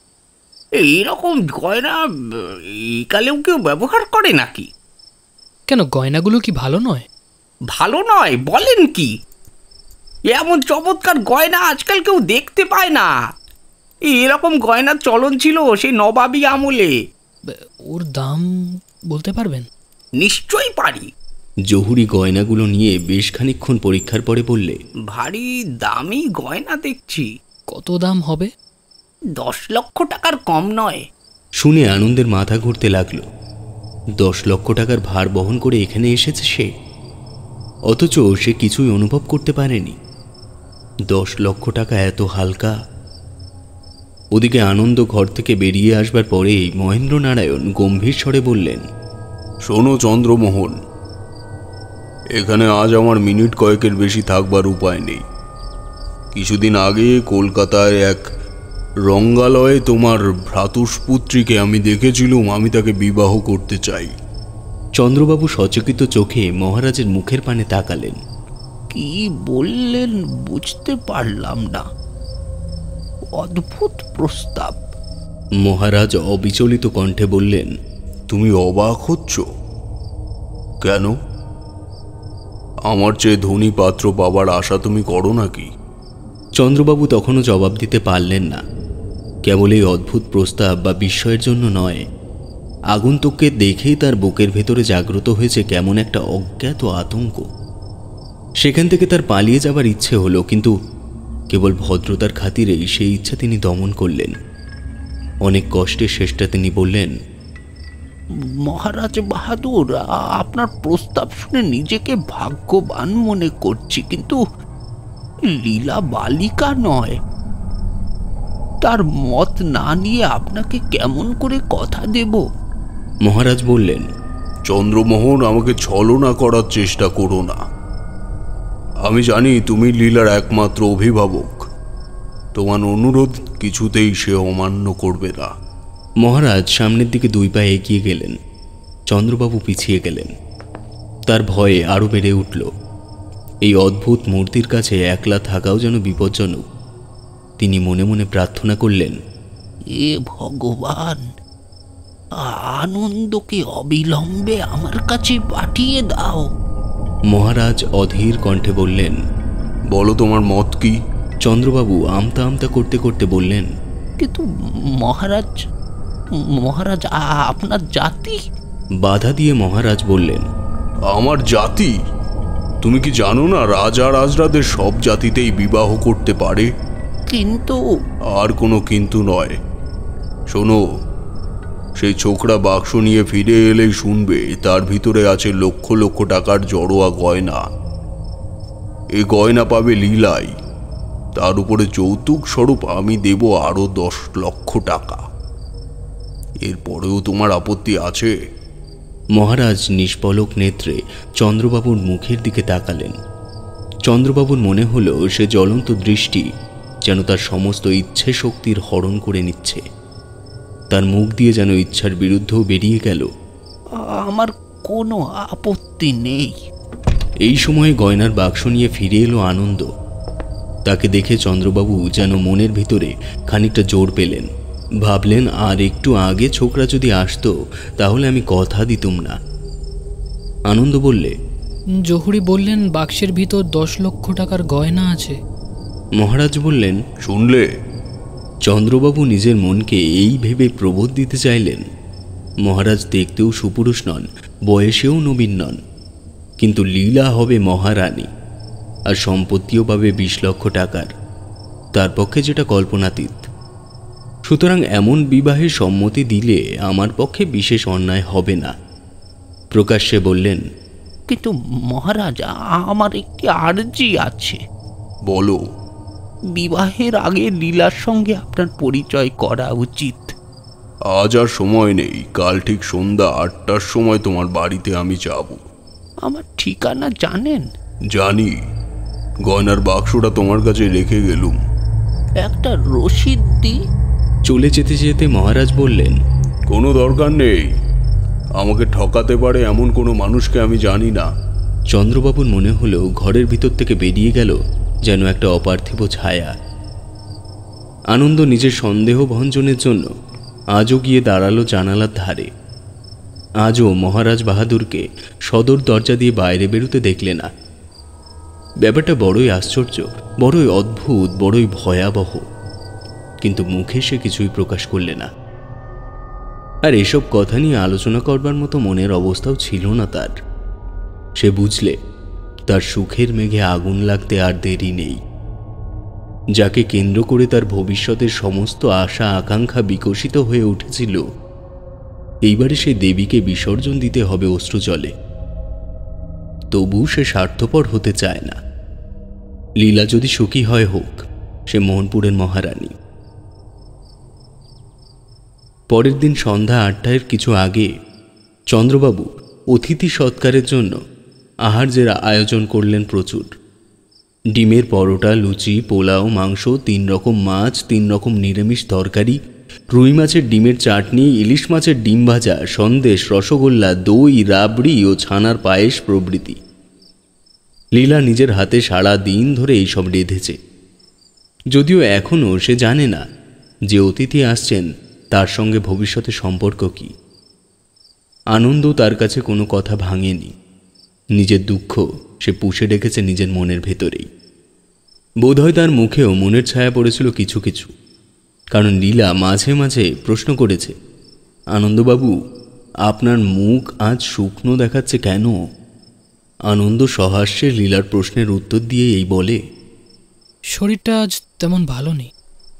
S5: এইরকম গয়না একালেও কেউ ব্যবহার করে নাকি?
S2: কেন, গয়নাগুলো কি ভালো নয়?
S5: ভালো নয় বলেন কি? এমন চমৎকার গয়না আজকাল কেউ দেখতে পায় না। এরকম গয়নার চলন ছিল সেই নবাবী আমলে।
S2: ওর দাম বলতে পারবেন?
S5: নিশ্চয়ই পারি।
S3: জহুরি গয়নাগুলো নিয়ে বেশ খানিকক্ষণ পরীক্ষার পরে বললে,
S5: ভারী দামি গয়না দেখছি।
S2: কত দাম হবে?
S5: 10 লক্ষ টাকার কম নয়।
S3: শুনে আনন্দের মাথা ঘুরতে লাগলো। 10 লক্ষ টাকার ভার বহন করে এখানে এসেছে সে, অথচ সে কিছুই অনুভব করতে পারেনি। 10 লক্ষ টাকা এত হালকা। ওদিকে আনন্দ ঘর থেকে বেরিয়ে আসবার পরেই মহেন্দ্র নারায়ণ গম্ভীর স্বরে বললেন,
S4: শোনো চন্দ্রমোহন, এখানে আজ আমার মিনিট কয়েকের বেশি থাকবার উপায় নেই। কিছুদিন আগে কলকাতায় এক রঙ্গালয়ে তোমার ভ্রাতুষ্পুত্রীকে আমি দেখেছিলুম। আমি তাকে বিবাহ করতে চাই।
S3: চন্দ্রবাবু সচকিত চোখে মহারাজের মুখের পানে তাকালেন।
S5: কি বললেন বুঝতে পারলাম না। অদ্ভুত প্রস্তাব।
S3: মহারাজ অবিচলিত কণ্ঠে বললেন,
S4: তুমি অবাক হচ্ছ কেন? আমার চেয়ে ধনী পাত্র পাবার আশা তুমি করো নাকি?
S3: চন্দ্রবাবু তখনও জবাব দিতে পারলেন না। কেবল এই অদ্ভুত প্রস্তাব বা বিস্ময়ের জন্য নয়, আগন্তুককে দেখেই তার বুকের ভেতরে জাগ্রত হয়েছে কেমন একটা অজ্ঞাত আতঙ্ক। সেখান থেকে তার পালিয়ে যাবার ইচ্ছে হলো, কিন্তু কেবল ভদ্রতার খাতিরেই সেই ইচ্ছা তিনি দমন করলেন। অনেক কষ্টে শেষটা তিনি বললেন,
S5: মহারাজ বাহাদুর, আপনার প্রস্তাব শুনে নিজেকে ভাগ্যবান মনে করছি, কিন্তু লীলা বালিকা নয়। তার মত না নিয়ে আপনাকে কেমন করে কথা দেব?
S3: মহারাজ বললেন,
S4: চন্দ্রমোহন, আমাকে ছলনা করার চেষ্টা করো না। আমি জানি তুমি লীলার একমাত্র অভিভাবক। তোমার অনুরোধ কিছুতেই সে অমান্য করবে না।
S3: মহারাজ সামনের দিকে 2 পা এগিয়ে গেলেন। চন্দ্রবাবু পিছিয়ে গেলেন। তার ভয়ে আরও বেড়ে উঠল। এই অদ্ভুত মূর্তির কাছে একলা থাকাও যেন বিপজ্জনক। তিনি মনে মনে প্রার্থনা করলেন,
S5: এ ভগবান, আনন্দকে অবিলম্বে আমার কাছে পাঠিয়ে দাও।
S3: মহারাজ অধীর কণ্ঠে বললেন।
S4: বলো তোমার মত কি?
S3: চন্দ্রবাবু আমতা আমতা করতে করতে বললেন,
S5: কিন্তু মহারাজ, মহারাজ আপনার জাতি।
S3: বাধা দিয়ে মহারাজ বললেন,
S4: আমার জাতি? তুমি কি জানো না রাজা রাজরাদের সব জাতিতেই বিবাহ করতে পারে?
S5: কিন্তু
S4: আর কোনো কিন্তু নয়। শোনো, সেই ছোকরা বাক্স নিয়ে ফিরে এলেই শুনবে তার ভিতরে আছে লক্ষ লক্ষ টাকার জড়োয়া গয়না। এই গয়না পাবে লীলাই, তার উপরে যৌতুক স্বরূপ আমি দেব আরো 10 লক্ষ টাকা। এরপরেও তোমার আপত্তি আছে?
S3: মহারাজ নিষ্পলক নেত্রে চন্দ্রবাবুর মুখের দিকে তাকালেন। চন্দ্রবাবুর মনে হলো সে জ্বলন্ত দৃষ্টি যেন তার সমস্ত ইচ্ছে শক্তির হরণ করে নিচ্ছে। তার মুখ দিয়ে যেন ইচ্ছার বিরুদ্ধেও বেরিয়ে গেল,
S5: আমার কোনো আপত্তি নেই।
S3: এই সময়ে গয়নার বাক্স নিয়ে ফিরে এলো আনন্দ। তাকে দেখে চন্দ্রবাবু যেন মনের ভিতরে খানিকটা জোর পেলেন। ভাবলেন, আর একটু আগে ছোকরা যদি আসতো তাহলে আমি কথা দিতুম না। আনন্দ বললে,
S2: জহুরি বললেন বাক্সের ভিতর 10 লক্ষ টাকার গয়না আছে।
S3: মহারাজ বললেন,
S4: শুনলে?
S3: চন্দ্রবাবু নিজের মনকে এই ভেবে প্রবোধ দিতে চাইলেন, মহারাজ দেখতেও সুপুরুষ নন, বয়সেও নবীন নন, কিন্তু লীলা হবে মহারানী, আর সম্পত্তিও পাবে 20 লক্ষ টাকার। তার পক্ষে যেটা কল্পনাতীত। সুতরাং এমন বিবাহে সম্মতি দিলে আমার পক্ষে বিশেষ অন্যায় হবে না। প্রকাশ্যে বললেন,
S5: কিন্তু মহারাজ, আমার একটি আর্জি আছে।
S4: বলো।
S5: বিবাহের আগে লীলার সঙ্গে আপনার পরিচয় করা উচিত।
S4: আজ আর সময় নেই, কাল ঠিক সন্ধ্যা 8টার সময় তোমার বাড়িতে আমি যাব।
S5: আমার ঠিকানা জানেন?
S4: জানি। গয়নার বাক্সটা তোমার কাছে রেখে গেলুম।
S5: একটা রসিদ দি।
S3: চলে যেতে যেতে মহারাজ বললেন,
S4: কোনো দরকার নেই, আমাকে ঠকাতে পারে এমন কোনো মানুষকে আমি জানি না।
S3: চন্দ্রবাবুর মনে হলো ঘরের ভিতর থেকে বেরিয়ে গেল যেন একটা অপার্থিব ছায়া। আনন্দ নিজের সন্দেহ ভঞ্জনের জন্য আজও গিয়ে দাঁড়ালো জানালার ধারে। আজও মহারাজ বাহাদুরকে সদর দরজা দিয়ে বাইরে বেরোতে দেখলে না। ব্যাপারটা বড়ই আশ্চর্য, বড়ই অদ্ভুত, বড়ই ভয়াবহ। কিন্তু মুখে সে কিছুই প্রকাশ করলে না। আর এসব কথা নিয়ে আলোচনা করবার মতো মনের অবস্থাও ছিল না তার। সে বুঝলে তার সুখের মেঘে আগুন লাগতে আর দেরি নেই। যাকে কেন্দ্র করে তার ভবিষ্যতের সমস্ত আশা আকাঙ্ক্ষা বিকশিত হয়ে উঠেছিল, এইবারে সেই দেবীকে বিসর্জন দিতে হবে অশ্রুজলে। তবু সে স্বার্থপর হতে চায় না। লীলা যদি সুখী হয় হোক, সে মোহনপুরের মহারানী। পরের দিন সন্ধ্যা 8টার কিছু আগে চন্দ্রবাবু অতিথি সৎকারের জন্য আহার্যের আয়োজন করলেন প্রচুর। ডিমের পরোটা, লুচি, পোলাও, মাংস, 3 রকম মাছ, 3 রকম নিরামিষ তরকারি, রুই মাছের ডিমের চাটনি, ইলিশ মাছের ডিম ভাজা, সন্দেশ, রসগোল্লা, দই, রাবড়ি ও ছানার পায়েস প্রভৃতি। লীলা নিজের হাতে সারা দিন ধরে এইসব রেঁধেছে। যদিও এখনও সে জানে না যে অতিথি আসছেন তার সঙ্গে ভবিষ্যতে সম্পর্ক কি। আনন্দ তার কাছে কোনো কথা ভাঙেনি। নিজের দুঃখ সে পুষে রেখেছে নিজের মনের ভেতরেই। বোধহয় তার মুখেও মনের ছায়া পড়েছিল কিছু কিছু, কারণ লীলা মাঝে মাঝে প্রশ্ন করেছে, আনন্দবাবু, আপনার মুখ আজ শুকনো দেখাচ্ছে কেন? আনন্দ সহাস্যে লীলার প্রশ্নের উত্তর দিয়ে এই বলে,
S2: শরীরটা আজ তেমন ভালো নেই।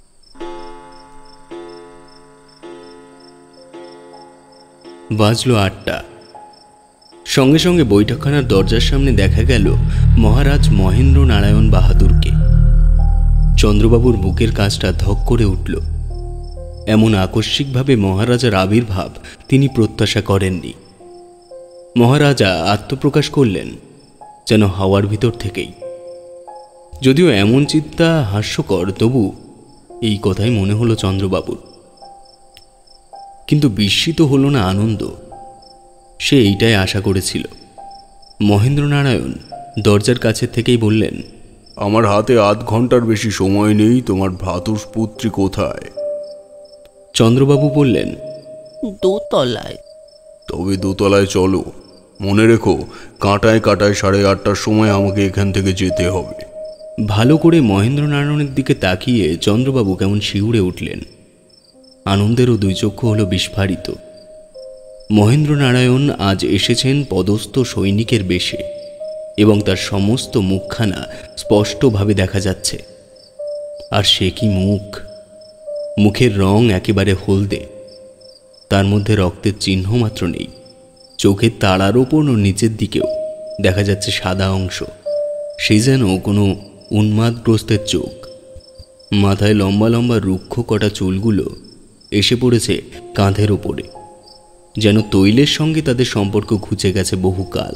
S3: বাজলো 8টা। সঙ্গে সঙ্গে বৈঠকখানার দরজার সামনে দেখা গেল মহারাজ মহেন্দ্র নারায়ণ বাহাদুরকে। চন্দ্রবাবুর বুকের কাজটা ধক করে উঠল। এমন আকস্মিকভাবে মহারাজার আবির্ভাব তিনি প্রত্যাশা করেননি। মহারাজা আত্মপ্রকাশ করলেন যেন হাওয়ার ভিতর থেকেই। যদিও এমন চিন্তা হাস্যকর, তবু এই কথাই মনে হলো চন্দ্রবাবুর। কিন্তু বিস্মিত হল না আনন্দ। সে এইটাই আশা করেছিল। মহেন্দ্রনারায়ণ দরজার কাছে থেকেই বললেন,
S4: আমার হাতে 8 ঘন্টার বেশি সময় নেই, তোমার ভ্রাতুষ্পুত্রী কোথায়?
S3: চন্দ্রবাবু বললেন,
S5: দোতলায়।
S4: তবে দোতলায় চলো। মনে রেখো, কাঁটায় কাঁটায় 8:30টার সময় আমাকে এখান থেকে যেতে হবে।
S3: ভালো করে মহেন্দ্রনারায়ণের দিকে তাকিয়ে চন্দ্রবাবু কেমন শিউরে উঠলেন। আনন্দেরও দুই চক্ষু হলো বিস্ফারিত। মহেন্দ্রনারায়ণ আজ এসেছেন পদস্থ সৈনিকের বেশে, এবং তার সমস্ত মুখখানা স্পষ্টভাবে দেখা যাচ্ছে। আর সে কি মুখ! মুখের রং একেবারে হলদে, তার মধ্যে রক্তের চিহ্ন মাত্র নেই। চোখের তারার ওপর ও নিচের দিকেও দেখা যাচ্ছে সাদা অংশ। সে যেন কোনো উন্মাদগ্রস্তের চোখ। মাথায় লম্বা লম্বা রুক্ষ কটা চুলগুলো এসে পড়েছে কাঁধের ওপরে, যেন তৈলের সঙ্গে তাদের সম্পর্ক ঘুচে গেছে বহুকাল।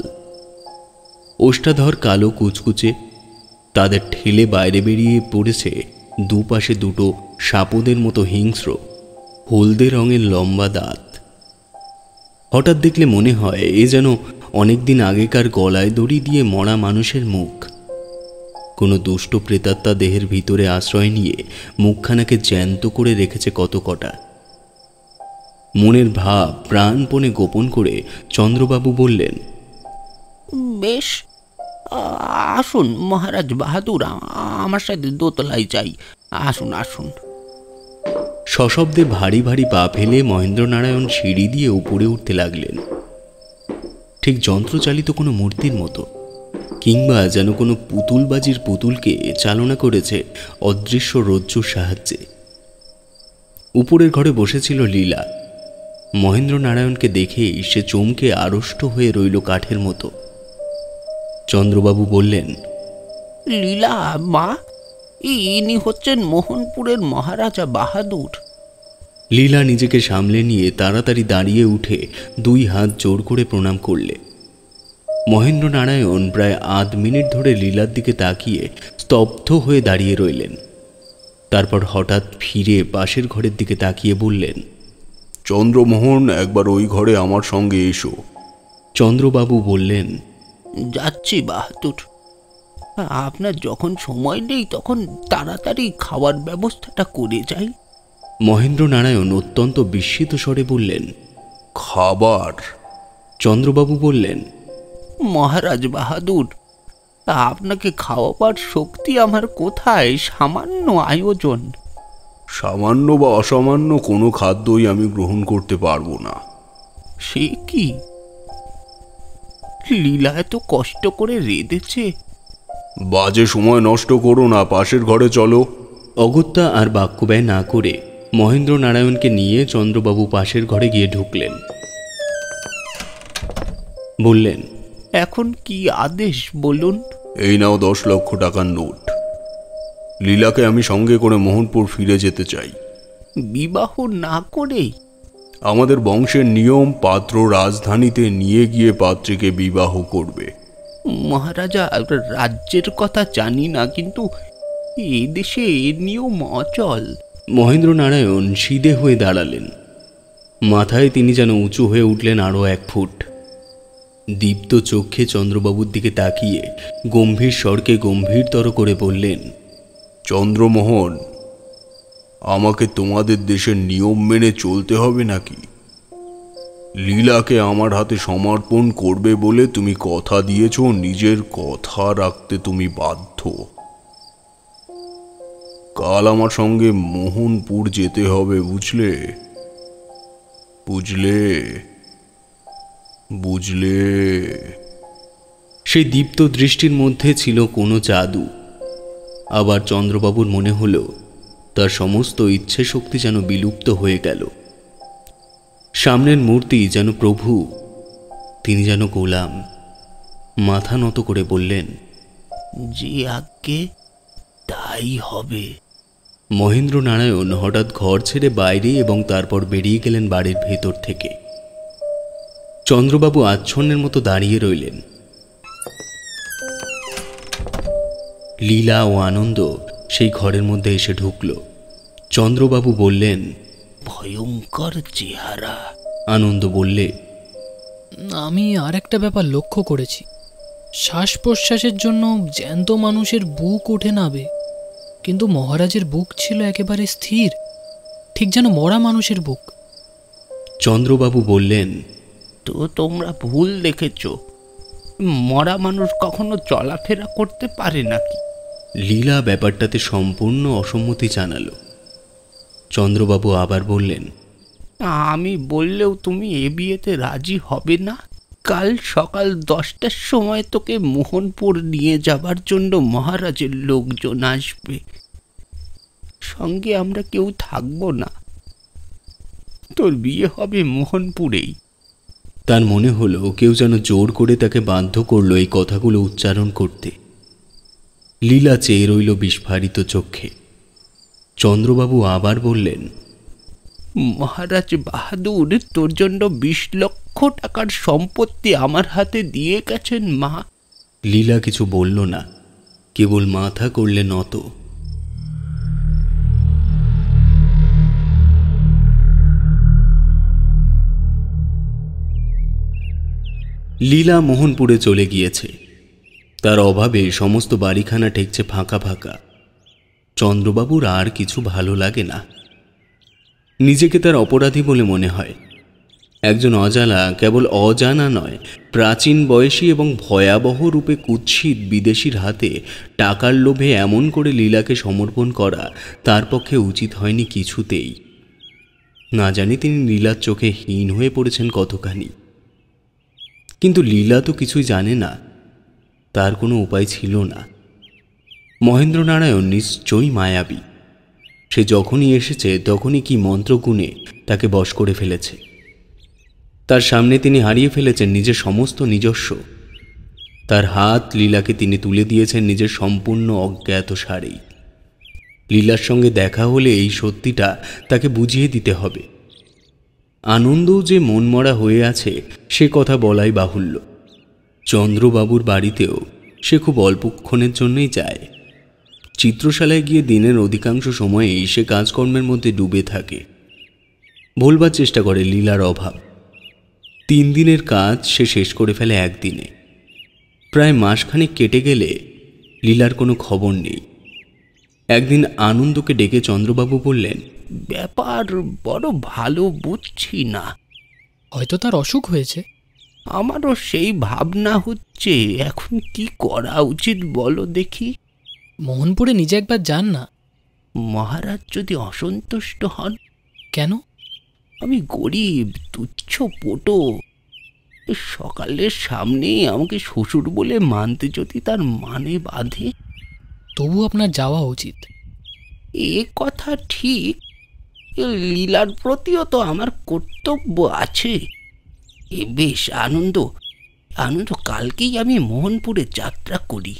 S3: ওষ্ঠাধর কালো কুচকুচে, তাদের ঠেলে বাইরে বেরিয়ে পড়েছে দুপাশে দুটো সাপদের মতো হিংস্র হলদে রঙের লম্বা দাঁত। হঠাৎ দেখলে মনে হয় এ যেন অনেকদিন আগেকার গলায় দড়ি দিয়ে মরা মানুষের মুখ। কোনো দুষ্ট প্রেতাত্মা দেহের ভিতরে আশ্রয় নিয়ে মুখখানাকে জ্যান্ত করে রেখেছে কত কটা। মনের ভাব প্রাণপণে গোপন করে চন্দ্রবাবু বললেন,
S5: বেশ, আসুন মহারাজ বাহাদুর, আমার সাথে দোতলায় যাই। আসুন আসুন।
S3: সশব্দে ভারী ভারী পা ফেলে মহেন্দ্রনারায়ণ সিঁড়ি দিয়ে উপরে উঠতে লাগলেন, ঠিক যন্ত্রচালিত কোনো মূর্তির মতো, কিংবা যেন কোনো পুতুলবাজির পুতুলকে চালনা করেছে অদৃশ্য রজ্জুর সাহায্যে। উপরের ঘরে বসেছিল লীলা। মহেন্দ্রনারায়ণকে দেখেই সে চমকে আড়ষ্ট হয়ে রইল কাঠের মতো। চন্দ্রবাবু বললেন,
S5: লীলা মা, ইনি হচ্ছেন মোহনপুরের মহারাজা বাহাদুর।
S3: লীলা নিজেকে সামলে নিয়ে তাড়াতাড়ি দাঁড়িয়ে উঠে 2 হাত জোর করে প্রণাম করলে। মহেন্দ্রনারায়ণ প্রায় আধ মিনিট ধরে লীলার দিকে তাকিয়ে স্তব্ধ হয়ে দাঁড়িয়ে রইলেন। তারপর হঠাৎ ফিরে পাশের ঘরের দিকে তাকিয়ে বললেন,
S4: চন্দ্রমোহন, একবার ওই ঘরে আমার সঙ্গে এসো।
S3: চন্দ্রবাবু বললেন,
S5: যাচ্ছি বাহাদুর। আপনার যখন সময় নেই তখন তাড়াতাড়ি খাওয়ার ব্যবস্থাটা করে যাই।
S3: মহেন্দ্রনারায়ণ অত্যন্ত বিস্মিত স্বরে বললেন,
S4: খাবার?
S3: চন্দ্রবাবু বললেন,
S5: মহারাজ বাহাদুর, আপনাকে খাওয়াবার শক্তি আমার কোথায়? সামান্য আয়োজন।
S4: সামান্য বা অসামান্য কোনো খাদ্যই আমি গ্রহণ করতে পারবো না।
S5: সে কি? লীলা এত কষ্ট করে রেঁধেছে।
S4: বাজে সময় নষ্ট করো না, পাশের ঘরে চলো।
S3: অগত্যা আর বাক্য ব্যয় না করে মহেন্দ্রনারায়ণকে নিয়ে চন্দ্রবাবু পাশের ঘরে গিয়ে ঢুকলেন। বললেন,
S5: এখন কি আদেশ বলুন?
S4: এই নাও 10 লক্ষ টাকার নোট। লীলাকে আমি সঙ্গে করে মোহনপুর ফিরে যেতে চাই।
S5: বিবাহ না করেই?
S4: আমাদের বংশের নিয়ম, পাত্র রাজধানীতে নিয়ে গিয়ে পাত্রীকে বিবাহ করবে।
S5: মহারাজা, রাজ্যের কথা জানি না, কিন্তু এ দেশে এ নিয়ম অচল।
S3: মহেন্দ্রনারায়ণ সিধে হয়ে দাঁড়ালেন। মাথায় তিনি যেন উঁচু হয়ে উঠলেন আরও 1 ফুট। দীপ্ত চোখে চন্দ্রবাবুর দিকে তাকিয়ে গম্ভীর স্বরকে গম্ভীরতর করে বললেন,
S4: চন্দ্রমোহন, আমাকে তোমাদের দেশের নিয়ম মেনে চলতে হবে নাকি? লীলাকে আমার হাতে সমর্পণ করবে বলে তুমি কথা দিয়েছ, নিজের কথা রাখতে তুমি বাধ্য। কাল আমার সঙ্গে মোহনপুর যেতে হবে, বুঝলে? বুঝলে? বুঝলে?
S3: সেই দীপ্ত দৃষ্টির মধ্যে ছিল কোনো জাদু। আবার চন্দ্রবাবুর মনে হল তার সমস্ত ইচ্ছে শক্তি যেন বিলুপ্ত হয়ে গেল। সামনের মূর্তি যেন প্রভু, তিনি যেন গোলাম। মাথা নত করে বললেন,
S5: যে আজ্ঞে তাই হবে।
S3: মহেন্দ্রনারায়ণ হঠাৎ ঘর ছেড়ে বাইরে এবং তারপর বেরিয়ে গেলেন বাড়ির ভেতর থেকে। চন্দ্রবাবু আচ্ছন্নের মতো দাঁড়িয়ে রইলেন। লীলা ও আনন্দ সেই ঘরের মধ্যে এসে ঢুকল। চন্দ্রবাবু বললেন,
S5: ভয়ঙ্কর চেহারা।
S3: আনন্দ বললে,
S2: আমি আর একটা ব্যাপার লক্ষ্য করেছি। শ্বাস প্রশ্বাসের জন্য জ্যান্ত মানুষের বুক ওঠে নাবে, কিন্তু মহারাজের বুক ছিল একেবারে স্থির, ঠিক যেন মরা মানুষের বুক।
S3: চন্দ্রবাবু বললেন,
S5: তো তোমরা ভুল দেখেছ, মরা মানুষ কখনো চলাফেরা করতে পারে নাকি?
S3: লীলা ব্যাপারটাতে সম্পূর্ণ অসম্মতি জানালো। চন্দ্রবাবু আবার বললেন,
S5: আমি বললেও তুমি এ বিয়েতে রাজি হবে না। কাল সকাল 10টার সময় তোকে মোহনপুর নিয়ে যাবার জন্য মহারাজের লোকজন আসবে, সঙ্গে আমরা কেউ থাকবো না। তোর বিয়ে হবে মোহনপুরেই।
S3: তার মনে হলো কেউ যেন জোর করে তাকে বাধ্য করলো এই কথাগুলো উচ্চারণ করতে। লীলা চেয়ে রইল বিস্ফারিত চক্ষে। চন্দ্রবাবু আবার বললেন,
S5: মহারাজ বাহাদুর তোর জন্য 20 লক্ষ টাকার সম্পত্তি আমার হাতে দিয়ে গেছেন মা।
S3: লীলা কিছু বলল না, কেবল মাথা করলে নত। লীলা মোহনপুরে চলে গিয়েছে। তার অভাবে সমস্ত বাড়িখানা ঠেকছে ফাঁকা ফাঁকা। চন্দ্রবাবুর আর কিছু ভালো লাগে না। নিজেকে তার অপরাধী বলে মনে হয়। একজন অজানা, কেবল অজানা নয়, প্রাচীন বয়সী এবং ভয়াবহ রূপে কুৎসিত বিদেশির হাতে টাকার লোভে এমন করে লীলাকে সমর্পণ করা তার পক্ষে উচিত হয়নি কিছুতেই। না জানি তিনি লীলার চোখে হীন হয়ে পড়েছেন কতখানি। কিন্তু লীলা তো কিছুই জানে না, তার কোনো উপায় ছিল না। মহেন্দ্রনারায়ণ নিশ্চয়ই মায়াবী। সে যখনই এসেছে তখনই কি মন্ত্রগুণে তাকে বশ করে ফেলেছে। তার সামনে তিনি হারিয়ে ফেলেছেন নিজের সমস্ত নিজস্ব। তার হাত লীলাকে তিনি তুলে দিয়েছেন নিজের সম্পূর্ণ অজ্ঞাত সারেই। লীলার সঙ্গে দেখা হলে এই সত্যিটা তাকে বুঝিয়ে দিতে হবে। আনন্দও যে মনমরা হয়ে আছে সে কথা বলাই বাহুল্য। চন্দ্রবাবুর বাড়িতেও সে খুব অল্পক্ষণের জন্যই যায়। চিত্রশালায় গিয়ে দিনের অধিকাংশ সময়েই সে কাজকর্মের মধ্যে ডুবে থাকে। বলবার চেষ্টা করে লীলার অভাব। 3 দিনের কাজ সে শেষ করে ফেলে একদিনে। প্রায় মাসখানেক কেটে গেলে লীলার কোনো খবর নেই। একদিন আনন্দকে ডেকে চন্দ্রবাবু বললেন,
S5: ব্যাপার বড় ভালো বুঝছি না।
S2: হয়তো তার অসুখ হয়েছে।
S5: আমারও সেই ভাবনা হচ্ছে। এখন কি করা উচিত বলো দেখি।
S2: মোহনপুরে নিজে একবার যান না।
S5: মহারাজ যদি অসন্তুষ্ট হন?
S2: কেন?
S5: আমি গরিব, তুচ্ছ পটো। সকালের সামনেই আমাকে শ্বশুর বলে মানতে যদি তার মানে বাঁধে।
S2: তবু আপনার যাওয়া উচিত।
S5: এ কথা ঠিক, লীলার প্রতিও তো আমার কর্তব্য আছে। বেশ, আনন্দ কালকেই আমি মোহনপুরে যাত্রা করি।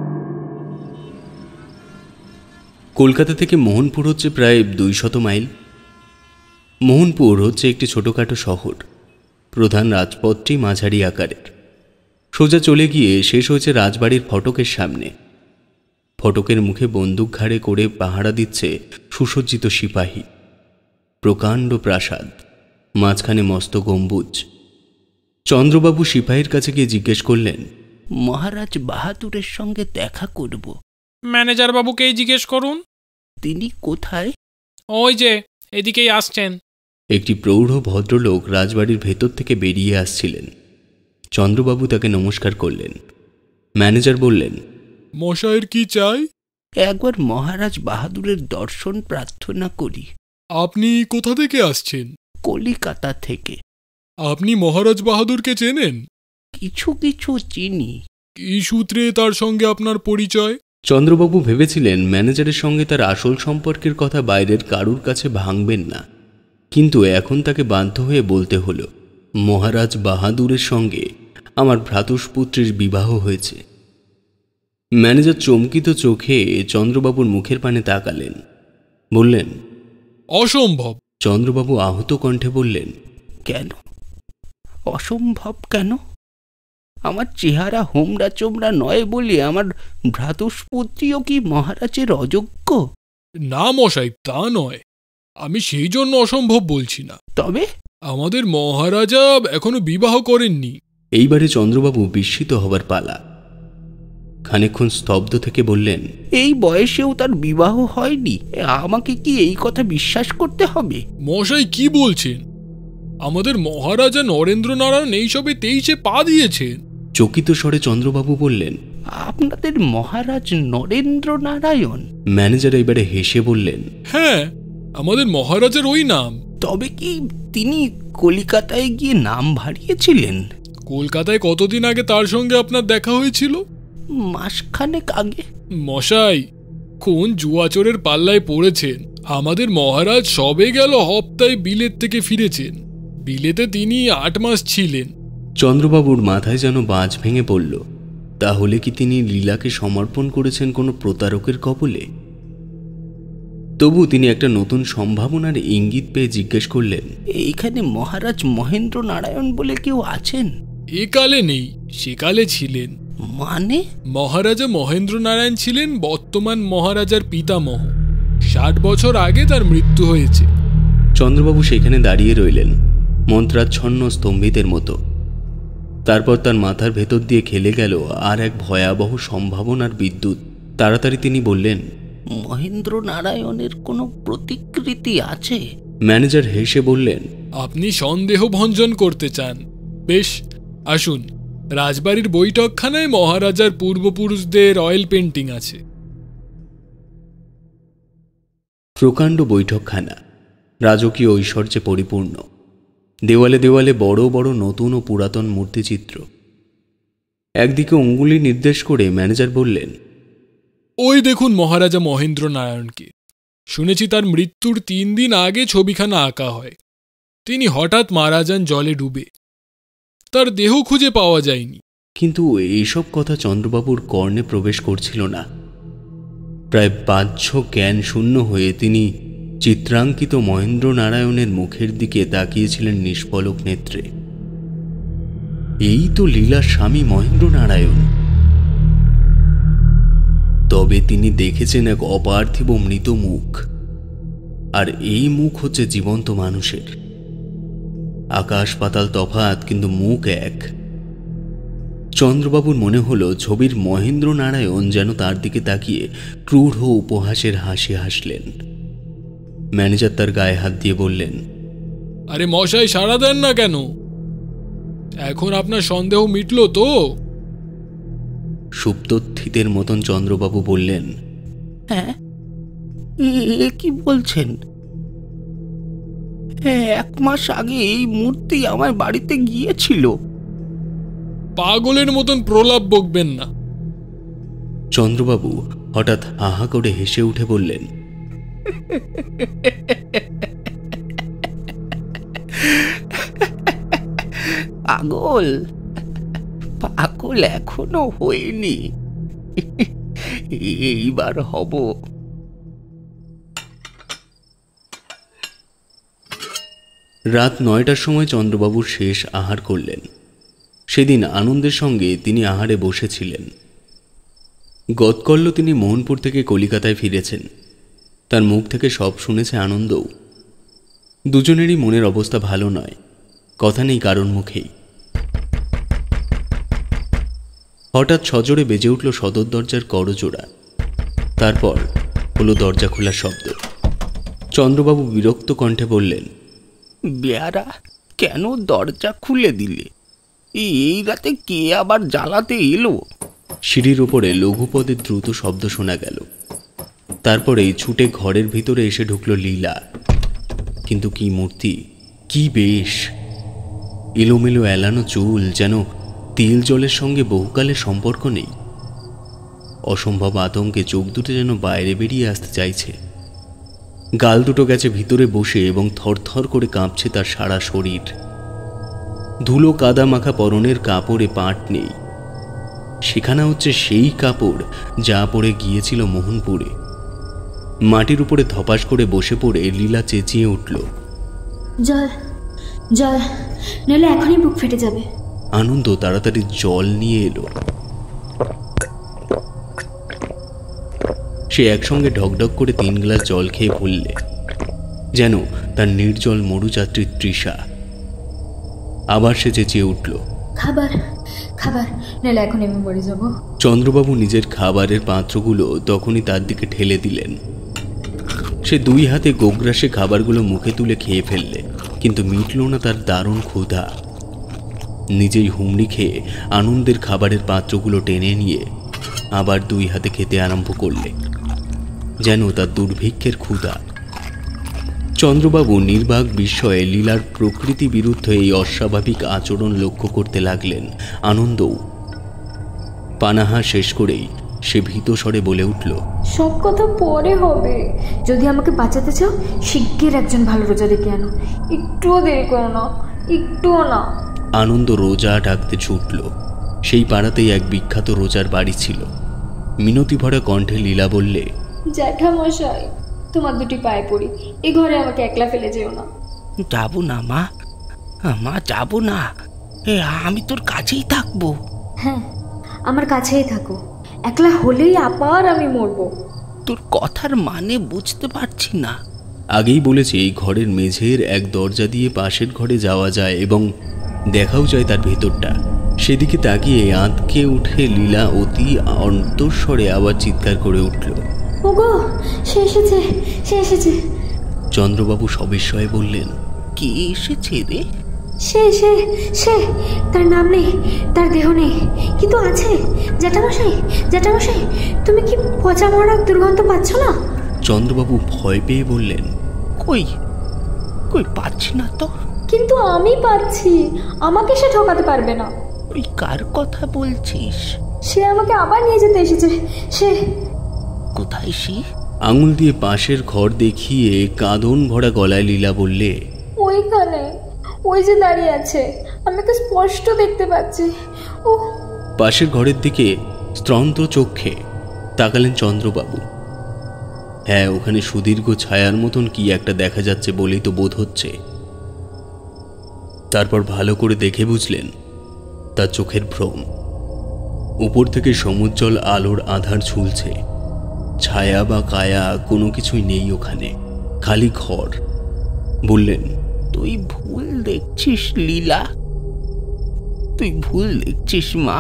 S3: কলকাতা থেকে মোহনপুর হচ্ছে প্রায় 200 মাইল। মোহনপুর হচ্ছে একটি ছোটোখাটো শহর। প্রধান রাজপথটি মাঝারি আকারের। সোজা চলে গিয়ে শেষ হয়েছে রাজবাড়ির ফটকের সামনে। ফটকের মুখে বন্দুক ঘাড়ে করে পাহারা দিচ্ছে সুসজ্জিত সিপাহী। প্রকাণ্ড প্রাসাদ, মাঝখানে মস্ত গম্বুজ। চন্দ্রবাবু সিপাহীর কাছে গিয়ে জিজ্ঞেস করলেন,
S5: মহারাজ বাহাদুরের সঙ্গে দেখা করব।
S6: ম্যানেজার বাবুকেই জিজ্ঞেস করুন।
S5: তিনি কোথায়?
S6: ওই যে এদিকেই আসছেন।
S3: একটি প্রৌঢ় ভদ্রলোক রাজবাড়ির ভেতর থেকে বেরিয়ে আসছিলেন। চন্দ্রবাবু তাকে নমস্কার করলেন। ম্যানেজার বললেন,
S6: মশাইয়ের কি চাই?
S5: একবার মহারাজ বাহাদুরের দর্শন প্রার্থনা করি।
S6: আপনি কোথা থেকে আসছেন?
S5: কলিকাতা থেকে।
S6: আপনি মহারাজ বাহাদুরকে চেনেন?
S5: কিছু কিছু চিনি।
S6: কি সূত্রে তার সঙ্গে আপনার পরিচয়?
S3: চন্দ্রবাবু ভেবেছিলেন ম্যানেজারের সঙ্গে তার আসল সম্পর্কের কথা বাইরের কারুর কাছে ভাঙবেন না, কিন্তু এখন তাকে বাধ্য হয়ে বলতে হলো, মহারাজ বাহাদুরের সঙ্গে আমার ভ্রাতুষ্পুত্রের বিবাহ হয়েছে। ম্যানেজার চমকিত চোখে চন্দ্রবাবুর মুখের পানে তাকালেন। বললেন,
S6: অসম্ভব।
S3: চন্দ্রবাবু আহত কণ্ঠে বললেন,
S5: কেন অসম্ভব? কেন? আমার চেহারা হোমরা চোমরা নয় বলে আমার ভ্রাতুষ্পুত্রীও কি মহারাজের অযোগ্য?
S6: না মশাই, তা নয়। আমি সেই জন্য অসম্ভব বলছি না।
S5: তবে
S6: আমাদের মহারাজা এখনো বিবাহ করেননি।
S3: এইবারে চন্দ্রবাবু বিস্মিত হবার পালা। খানিকক্ষণ স্তব্ধ থেকে বললেন,
S5: এই বয়সেও তার বিবাহ হয়নি? আমাকে কি এই কথা বিশ্বাস করতে হবে?
S6: মশাই কি বলছেন? আমাদের মহারাজা নরেন্দ্র নারায়ণ এইসবে 23-এ পা দিয়েছেন।
S3: চকিত স্বরে চন্দ্রবাবু বললেন,
S5: আপনাদের মহারাজ নরেন্দ্র নারায়ণ?
S3: ম্যানেজার এবারে হেসে বললেন,
S6: হ্যাঁ, আমাদের মহারাজার ওই নাম।
S5: তবে কি তিনি কলিকাতায় গিয়ে নাম হারিয়েছিলেন?
S6: কলকাতায় কতদিন আগে তার সঙ্গে আপনার দেখা হয়েছিল?
S5: মাসখানেক আগে।
S6: মশাই, কোন জুয়াচোরের পাল্লায় পড়েছেন? আমাদের মহারাজ সবে গেল হপ্তায় বিলেত থেকে ফিরেছেন। বিলেতে তিনি 8 মাস ছিলেন।
S3: চন্দ্রবাবুর মাথায় যেন বাজ ভেঙে পড়ল। তাহলে কি তিনি লীলাকে সমর্পণ করেছেন কোনো প্রতারকের কবলে? তবু তিনি একটা নতুন সম্ভাবনার ইঙ্গিত পেয়ে জিজ্ঞেস করলেন,
S5: এইখানে মহারাজ মহেন্দ্র নারায়ণ বলে কেউ আছেন?
S6: একালে নেই, সেকালে ছিলেন।
S5: মানে?
S6: মহারাজা মহেন্দ্র নারায়ণ ছিলেন বর্তমান মহারাজার পিতামহ। 60 বছর আগে তার মৃত্যু হয়েছে।
S3: চন্দ্রবাবু সেখানে দাঁড়িয়ে রইলেন, মন্ত্রাচ্ছন্ন স্তম্ভিতের মতো। তারপর তার মাথার ভেতর দিয়ে খেলে গেল আর এক ভয়াবহ সম্ভাবনার বিদ্যুৎ। তাড়াতাড়ি তিনি বললেন,
S5: মহেন্দ্র নারায়ণের কোনো প্রতিকৃতি আছে?
S3: ম্যানেজার হেসে বললেন,
S6: আপনি সন্দেহ ভঞ্জন করতে চান? বেশ, আসুন। রাজবাড়ির বৈঠকখানায় মহারাজার পূর্বপুরুষদের অয়েল পেন্টিং আছে।
S3: প্রকাণ্ড বৈঠকখানা রাজকীয় ঐশ্বর্যে পরিপূর্ণ। দেওয়ালে দেওয়ালে বড় বড় নতুন ও পুরাতন মূর্তিচিত্র। একদিকে অঙ্গুলি নির্দেশ করে ম্যানেজার বললেন,
S6: ওই দেখুন মহারাজা মহেন্দ্র নারায়ণকে। শুনেছি তার মৃত্যুর 3 দিন আগে ছবিখানা আঁকা হয়। তিনি হঠাৎ মারা যান জলে ডুবে। তার দেহ খুঁজে পাওয়া যায়নি।
S3: কিন্তু এইসব কথা চন্দ্রবাবুর কর্ণে প্রবেশ করছিল না। প্রায় বাহ্য জ্ঞান শূন্য হয়ে তিনি চিত্রাঙ্কিত মহেন্দ্র নারায়ণের মুখের দিকে তাকিয়েছিলেন নিষ্পলক নেত্রে। এই তো লীলার স্বামী মহেন্দ্র নারায়ণ। তবে তিনি দেখেছেন এক অপার্থিব মৃত মুখ, আর এই মুখ হচ্ছে জীবন্ত মানুষের। আকাশ পাতাল তফাৎ, কিন্তু মুখ এক। চন্দ্রবাবুর মনে হলো ছবির মহেন্দ্র নারায়ণ যেন তার দিকে তাকিয়ে ক্রূঢ় উপহাসের হাসি হাসলেন। ম্যানেজার তার গায়ে হাত দিয়ে বললেন,
S6: আরে মশাই, সাড়া দেন না কেন? এখন আপনার সন্দেহ মিটল তো?
S3: সুপ্তস্থিতের মতন চন্দ্রবাবু বললেন,
S5: হ্যাঁ, এ কি বলছেন? 1 মাস আগে এই মূর্তি আমার বাড়িতে গিয়েছিল।
S6: পাগলের মতন প্রলাপ বকবেন না।
S3: চন্দ্রবাবু হঠাৎ হাহা করে হেসে উঠে বললেন,
S5: পাগল পাগল এখনো হয়নি, এইবার হব।
S3: রাত 9টার সময় চন্দ্রবাবুর শেষ আহার করলেন। সেদিন আনন্দের সঙ্গে তিনি আহারে বসেছিলেন। গতকল্য তিনি মোহনপুর থেকে কলিকাতায় ফিরেছেন। তার মুখ থেকে সব শুনেছে আনন্দও। দুজনেরই মনের অবস্থা ভালো নয়, কথা নেই কারণ মুখেই। হঠাৎ সজোরে বেজে উঠল সদর দরজার করজোড়া। তারপর হলো দরজা খোলার শব্দ। চন্দ্রবাবু বিরক্ত কণ্ঠে বললেন,
S5: বেয়ারা, কেন দরজা খুলে দিলে? এই রাতে কে আবার জ্বালাতে এলো?
S3: সিঁড়ির ওপরে লঘুপদের দ্রুত শব্দ শোনা গেল। তারপরেই ছুটে ঘরের ভিতরে এসে ঢুকল লীলা। কিন্তু কি মূর্তি, কি বেশ! এলোমেলো এলানো চুল, যেন তিল জলের সঙ্গে বহুকালের সম্পর্ক নেই। অসম্ভব আতঙ্কে চোখ দুটো যেন বাইরে বেরিয়ে আসতে চাইছে। গাল দুটো গেছে ভিতরে বসে এবং থরথর করে কাঁপছে তার সারা শরীর। ধুলো কাদা মাখা পরনের কাপড়ে পাট নেই। সেখানে হচ্ছে সেই কাপড় যা পরে গিয়েছিল মোহনপুরে। মাটির উপরে ধপাস করে বসে পড়ে লীলা চেঁচিয়ে উঠল,
S7: জল জল, নইলে এখনই বুক ফেটে যাবে।
S3: আনন্দ তাড়াতাড়ি জল নিয়ে এলো। সে একসঙ্গে ঢকঢক করে 3 গ্লাস জল খেয়ে ফেললে, যেন তার নির্জল মরুযাত্রীর তৃষা। আবার সে চেঁচিয়ে উঠল,
S7: খাবার খাবার, নইলে এখন আমি মরে যাব।
S3: চন্দ্রবাবু নিজের খাবারের পাত্রগুলো তখনই তার দিকে ঠেলে দিলেন। সে 2 হাতে গোগ্রাসে খাবারগুলো মুখে তুলে খেয়ে ফেললে, কিন্তু মিটল না তার দারুণ ক্ষুধা। নিজেই হুমড়ি খেয়ে আনন্দের খাবারের পাত্রগুলো টেনে নিয়ে আবার দুই হাতে খেতে আরম্ভ করলে, যেন তার দুর্ভিক্ষের ক্ষুধা। চন্দ্রবাবু নির্বাক বিস্ময়ে লীলার প্রকৃতি বিরুদ্ধ এই অস্বাভাবিক আচরণ লক্ষ্য করতে লাগলেন। আনন্দও। পানাহা শেষ করেই সে ভীত স্বরে বলে উঠল,
S7: সব কথা পরে হবে। যদি আমাকে বাঁচাতে চাও শিগগির একজন ভালো রোজা ডেকে আনো, একটুও দেরি করো না, একটুও না।
S3: আনন্দ রোজা ডাকতে ছুটল। সেই পাড়াতেই এক বিখ্যাত রোজার বাড়ি ছিল। মিনতি ভরা কণ্ঠে লীলা বললে,
S7: জ্যাঠামশাই তোমার দুটি পায়ে পড়ি, এ ঘরে আমাকে একলা ফেলে যেও না।
S5: যাবো না মা, মা যাবো না, আমি তোর কাছেই থাকবো।
S7: হ্যাঁ, আমার কাছেই থাকো, একলা হলেই আবার আমি মরবো।
S5: তোর কথার মানে বুঝতে পারছি না।
S3: আগেই বলেছি এই ঘরের মেঝের এক দরজা দিয়ে পাশের ঘরে যাওয়া যায় এবং দেখাও যায় তার ভেতরটা। সেদিকে তাকিয়ে আঁতকে উঠে লীলা অতি অন্তঃস্বরে আবার চিৎকার করে উঠল,
S7: ওগো, সে এসেছে, সে এসেছে।
S3: চন্দ্রবাবু সবিস্ময়ে বললেন,
S5: কে এসেছে রে?
S7: সে সে সে তার নাম নেই, তার দেহ নেই, কিন্তু আছে। জ্যাঠামশাই, জ্যাঠামশাই, তুমি কি পচা মরার দুর্গন্ধ পাচ্ছ না?
S3: চন্দ্রবাবু ভয় পেয়ে বললেন,
S5: কই কই পাচ্ছি না তো।
S7: কিন্তু আমি পাচ্ছি, আমাকে সে ঠকাতে পারবে না।
S5: ওই কার কথা বলছিস?
S7: সে আমাকে আবার নিয়ে যেতে এসেছে। সে
S5: কোথায়? সে
S3: আঙুল দিয়ে পাশের ঘর দেখিয়ে কাঁদন ভরা গলায় লীলা বললে,
S7: ওইখানে, ওই যে দাঁড়িয়ে আছে, আমাকে স্পষ্ট দেখতে পাচ্ছি। ও
S3: পাশের ঘরের দিকে স্ত্রন্ত চক্ষে তাকালেন চন্দ্রবাবু। হ্যাঁ, ওখানে সুদীর্ঘ ছায়ার মতন কি একটা দেখা যাচ্ছে বলেই তো বোধ হচ্ছে। তারপর ভালো করে দেখে বুঝলেন তার চোখের ভ্রম। উপর থেকে সমুজ্জ্বল আলোর আধার ঝুলছে। ছায়া বা কায়া কোনো কিছুই নেই ওখানে, খালি ঘর। বললেন,
S5: তুই ভুল দেখছিস লীলা, তুই ভুল দেখছিস মা।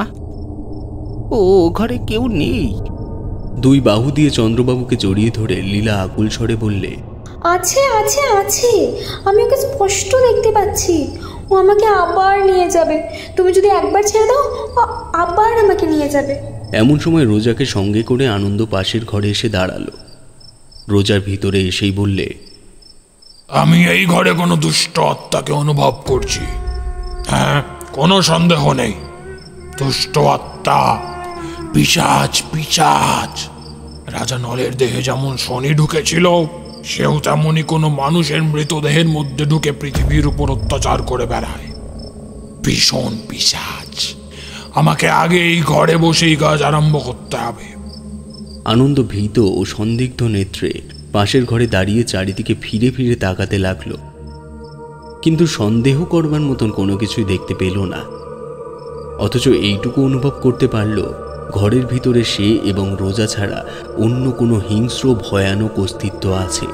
S5: ও ঘরে কেউ নেই।
S3: দুই বাহু দিয়ে চন্দ্রবাবুকে জড়িয়ে ধরে লীলা আকুল স্বরে বললে,
S7: আছে আছে আছে, আমি ওকে স্পষ্ট দেখতে পাচ্ছি। ও আমাকে আবার নিয়ে যাবে। তুমি যদি একবার ছেড়ে দাও, ও আবার আমাকে নিয়ে যাবে।
S3: এমন সময় রোজাকে সঙ্গে করে আনন্দ পাশের ঘরে এসে দাঁড়ালো। রোজার ভিতরে এসেই বললে,
S6: আমি এই ঘরে কোনো দুষ্ট আত্মাকে অনুভব করছি। হ্যাঁ, কোনো সন্দেহ নেই, দুষ্ট আত্মা, পিশাচ, পিশাচ। রাজা নলের দেহে যেমন শনি ঢুকেছিল, সেও তেমনই কোনো মানুষের মৃতদেহের মধ্যে ঢুকে পৃথিবীর উপর অত্যাচার করে বেড়ায়। ভীষণ পিশাচ। আমাকে আগে এই ঘরে বসেই কাজ আরম্ভ করতে হবে।
S3: আনন্দ ভীত ও সন্দিগ্ধ নেত্রে পাশের ঘরে দাঁড়িয়ে চারিদিকে ফিরে ফিরে তাকাতে লাগলো, কিন্তু সন্দেহ করবার মতন কোনো কিছুই দেখতে পেল না। অথচ এইটুকু অনুভব করতে পারল, ঘরের ভিতরে সে এবং রোজা ছাড়া অন্য কোনো হিংস্র ভয়ানক অস্তিত্ব আছে।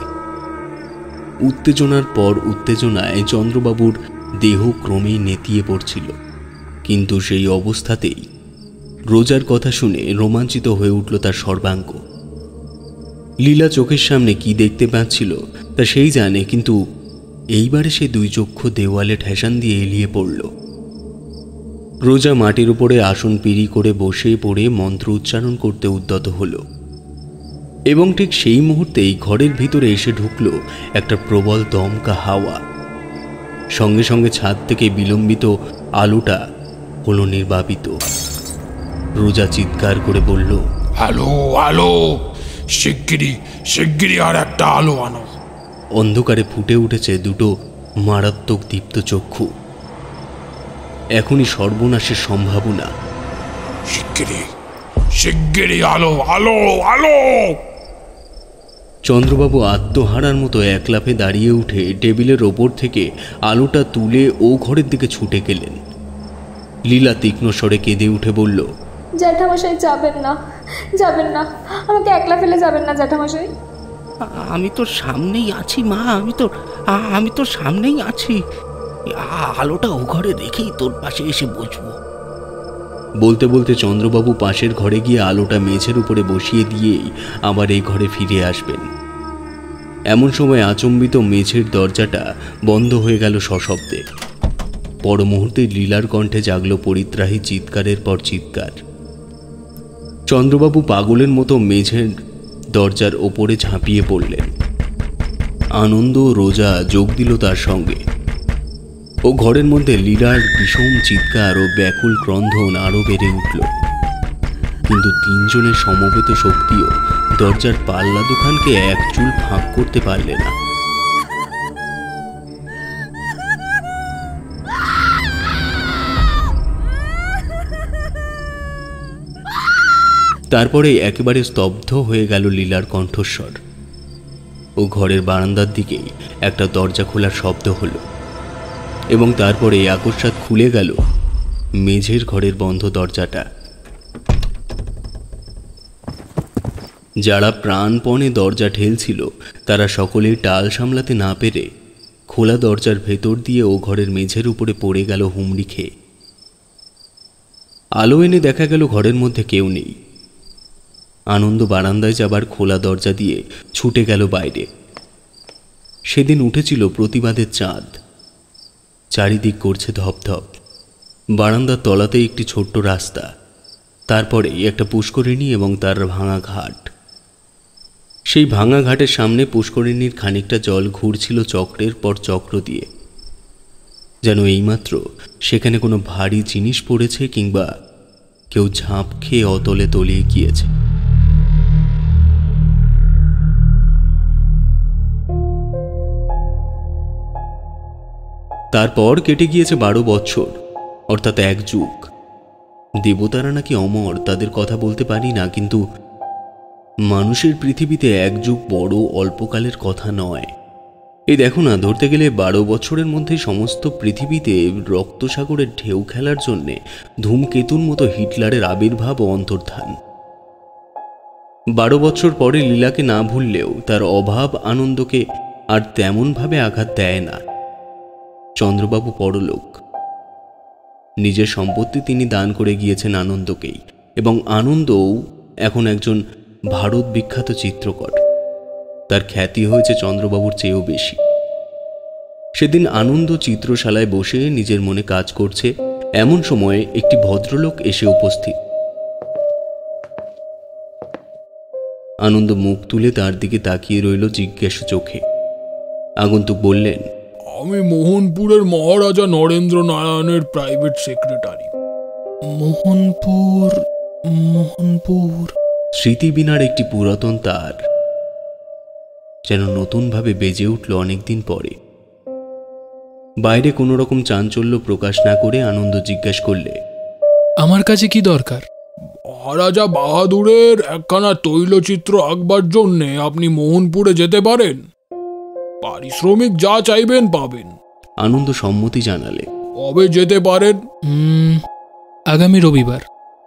S3: উত্তেজনার পর উত্তেজনায় চন্দ্রবাবুর দেহ ক্রমেই নেতিয়ে পড়ছিল, কিন্তু সেই অবস্থাতেই রোজার কথা শুনে রোমাঞ্চিত হয়ে উঠল তার সর্বাঙ্গ। লীলা চোখের সামনে কি দেখতে পাচ্ছিল তা সেই জানে, কিন্তু এইবারে সে দুই চক্ষু দেওয়ালে ঠেসান দিয়ে এলিয়ে পড়ল। রোজা মাটির উপরে আসন পিড়ি করে বসে পড়ে মন্ত্র উচ্চারণ করতে উদ্যত হল, এবং ঠিক সেই মুহূর্তেই ঘরের ভিতরে এসে ঢুকল একটা প্রবল দমকা হাওয়া। সঙ্গে সঙ্গে ছাদ থেকে বিলম্বিত আলোটা হলো নির্বাপিত। রোজা চিৎকার করে বলল,
S6: আলো, আলো, শিগগিরই শিগগিরই আর একটা আলো আনো।
S3: অন্ধকারে ফুটে উঠেছে দুটো মারাত্মক দীপ্ত চক্ষু। এখনই সর্বনাশের সম্ভাবনা।
S6: শিগগিরই শিগগিরই আলো, আলো, আলো।
S3: চন্দ্রবাবু আত্মহারার মতো একলাফে দাঁড়িয়ে উঠে টেবিলের ওপর থেকে আলোটা তুলে ও ঘরের দিকে ছুটে গেলেন। লীলা তীক্ষ্ণ স্বরে কেঁদে উঠে বলল,
S7: জ্যাঠামশাই যাবেন না, যাবেন না, আমাকে একলা ফেলে যাবেন না জ্যাঠামশাই।
S5: আমি তোর সামনেই আছি মা, আমি তোর সামনেই আছি। আলোটা ও ঘরে রেখেই তোর পাশে এসে বসবো।
S3: বলতে বলতে চন্দ্রবাবু পাশের ঘরে গিয়ে আলোটা মেঝের উপরে বসিয়ে দিয়েই আবার এই ঘরে ফিরে আসবেন। এমন সময় আচম্বিত মেঝের দরজাটা বন্ধ হয়ে গেল সশব্দে। পর মুহূর্তে লীলার কণ্ঠে জাগল পরিত্রাহী চিৎকারের পর চিৎকার। চন্দ্রবাবু পাগলের মতো মেঝের দরজার ওপরে ঝাঁপিয়ে পড়লেন। আনন্দ ও রোজা যোগ দিল তার সঙ্গে। ও ঘরের মধ্যে লীলার বিষম চিৎকার ও ব্যাকুল ক্রন্দন আরও বেড়ে উঠল। কিন্তু তিনজনের সমবেত শক্তিও দরজার পাল্লা দুখানকে এক চুল ফাঁক করতে পারলে না। তারপরে একেবারে স্তব্ধ হয়ে গেল লীলার কণ্ঠস্বর। ও ঘরের বারান্দার দিকেই একটা দরজা খোলার শব্দ হলো এবং তারপরে আকস্মাৎ খুলে গেল মেঝের ঘরের বন্ধ দরজাটা। যারা প্রাণপণে দরজা ঠেলছিল তারা সকলেই টাল সামলাতে না পেরে খোলা দরজার ভেতর দিয়ে ও ঘরের মেঝের উপরে পড়ে গেল হুমড়ি খেয়ে। আলো এনে দেখা গেল ঘরের মধ্যে কেউ নেই। আনন্দ বারান্দায় যাবার খোলা দরজা দিয়ে ছুটে গেল বাইরে। সেদিন উঠেছিল প্রতিবাদের চাঁদ। চারিদিক করছে ধপধপ। বারান্দার তলাতে একটি ছোট্ট রাস্তা, তারপরে একটা পুষ্করিণী এবং তার ভাঙা ঘাট। সেই ভাঙা ঘাটের সামনে পুষ্করিণীর খানিকটা জল ঘুরছিল চক্রের পর চক্র দিয়ে, যেন এইমাত্র সেখানে কোনো ভারী জিনিস পড়েছে কিংবা কেউ ঝাঁপ খেয়ে অতলে তলিয়ে গিয়েছে। তারপর কেটে গিয়েছে 12 বছর, অর্থাৎ 1 যুগ। দেবতারা নাকি অমর তাদের কথা বলতে পারি না, কিন্তু মানুষের পৃথিবীতে 1 যুগ বড় অল্পকালের কথা নয়। এই দেখো না, ধরতে গেলে 12 বছরের মধ্যে সমস্ত পৃথিবীতে রক্তসাগরের ঢেউ খেলার জন্যে ধূমকেতুর মতো হিটলারের আবির্ভাব ও অন্তর্ধান। 12 বছর পরে লীলাকে না ভুললেও তার অভাব আনন্দকে আর তেমনভাবে আঘাত দেয় না। চন্দ্রবাবু পরলোক, নিজের সম্পত্তি তিনি দান করে গিয়েছেন আনন্দকেই, এবং আনন্দও এখন একজন ভারত বিখ্যাত চিত্রকর। তার খ্যাতি হয়েছে চন্দ্রবাবুর চেয়েও বেশি। সেদিন আনন্দ চিত্রশালায় বসে নিজের মনে কাজ করছে, এমন সময়ে একটি ভদ্রলোক এসে উপস্থিত। আনন্দ মুখ তুলে তার দিকে তাকিয়ে রইল জিজ্ঞাসু চোখে। আগন্তুক বললেন,
S6: আমি মোহনপুরের মহারাজা নরেন্দ্র নারায়ণের প্রাইভেট সেক্রেটারি।
S2: মোহনপুর।
S3: স্মৃতিবীণার একটি পুরাতন তার যেন নতুনভাবে বেজে উঠল অনেকদিন পরে। বাইরে কোনো রকম চাঞ্চল্য প্রকাশ না করে আনন্দ জিজ্ঞেস করলে,
S2: আমার কাছে কি দরকার?
S6: মহারাজা বাহাদুরের একখানা তৈলচিত্র আঁকবার জন্যে আপনি মোহনপুরে যেতে পারেন। পারিশ্রমিক যা চাইবেন পাবেন।
S3: আনন্দ সম্মতি জানালে।
S6: কবে যেতে পারেন?
S2: আগামী রবিবার।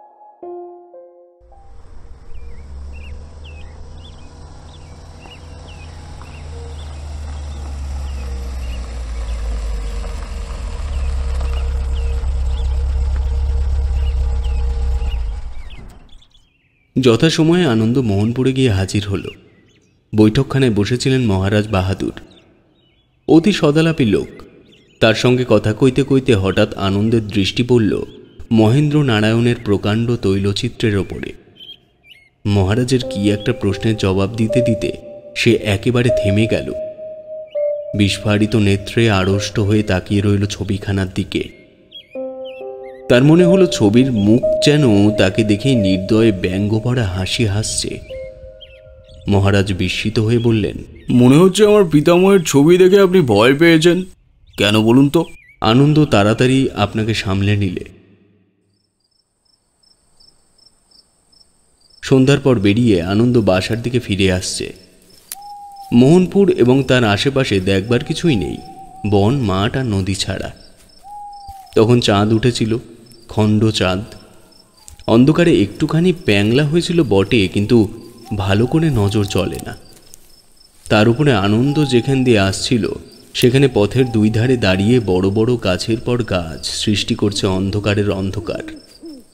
S3: যথাসময়ে আনন্দ মোহনপুরে গিয়ে হাজির হল। বৈঠকখানায় বসেছিলেন মহারাজ বাহাদুর। অতি সদালাপী লোক। তার সঙ্গে কথা কইতে কইতে হঠাৎ আনন্দের দৃষ্টি পড়ল মহেন্দ্র নারায়ণের প্রকাণ্ড তৈলচিত্রের ওপরে। মহারাজের কি একটা প্রশ্নের জবাব দিতে দিতে সে একেবারে থেমে গেল। বিস্ফারিত নেত্রে আড়ষ্ট হয়ে তাকিয়ে রইল ছবিখানার দিকে। তার মনে হলো ছবির মুখ যেন তাকে দেখে নির্দয়ে ব্যঙ্গ ভরা হাসি হাসছে। মহারাজ বিস্মিত হয়ে বললেন,
S4: মনে হচ্ছে আমার পিতামহের ছবি দেখে আপনি ভয় পেয়েছেন, কেন বলুন তো?
S3: আনন্দ তাড়াতাড়ি আপনাকে সামলে নিলে। সন্ধ্যার পর বেরিয়ে আনন্দ বাসার দিকে ফিরে আসছে। মোহনপুর এবং তার আশেপাশে দেখবার কিছুই নেই, বন, মাঠ আর নদী ছাড়া। তখন চাঁদ উঠেছিল, খণ্ড চাঁদ। অন্ধকারে একটুখানি প্যাংলা হয়েছিল বটে, কিন্তু ভালো করে নজর চলে না। তার উপরে আনন্দ যেখান দিয়ে আসছিল সেখানে পথের 2 ধারে দাঁড়িয়ে বড় বড় গাছের পর গাছ সৃষ্টি করছে অন্ধকারের অন্ধকার।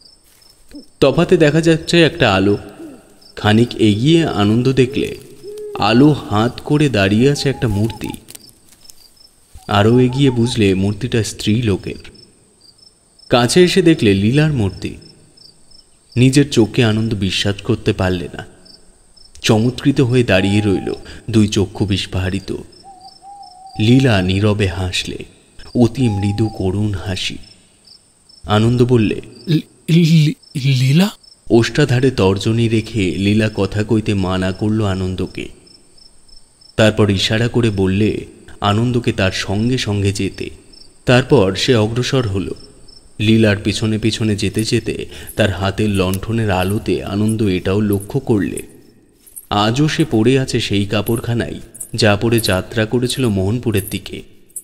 S3: তফাতে দেখা যাচ্ছে একটা আলো। খানিক এগিয়ে আনন্দ দেখলে আলো হাত করে দাঁড়িয়ে আছে একটা মূর্তি। আরও এগিয়ে বুঝলে মূর্তিটা স্ত্রী লোকের। কাছে এসে দেখলে লীলার মূর্তি। নিজের চোখে আনন্দ বিশ্বাস করতে পারলে না। চমৎকৃত হয়ে দাঁড়িয়ে রইল, দুই চক্ষু বিস্ফারিত। লীলা নীরবে হাসলে, অতি মৃদু করুণ হাসি। আনন্দ বললে,
S2: লীলা?
S3: ওষ্ঠাধারে তর্জনী রেখে লীলা কথা কইতে মানা করল আনন্দকে। তারপর ইশারা করে বললে আনন্দকে তার সঙ্গে সঙ্গে যেতে। তারপর সে অগ্রসর হল। লীলার পিছনে পিছনে যেতে যেতে তার হাতের লণ্ঠনের আলোতে আনন্দ এটাও লক্ষ্য করলে আজও সে পড়ে আছে সেই কাপড়খানাই যা পরে যাত্রা করেছিল মোহনপুরের দিকে।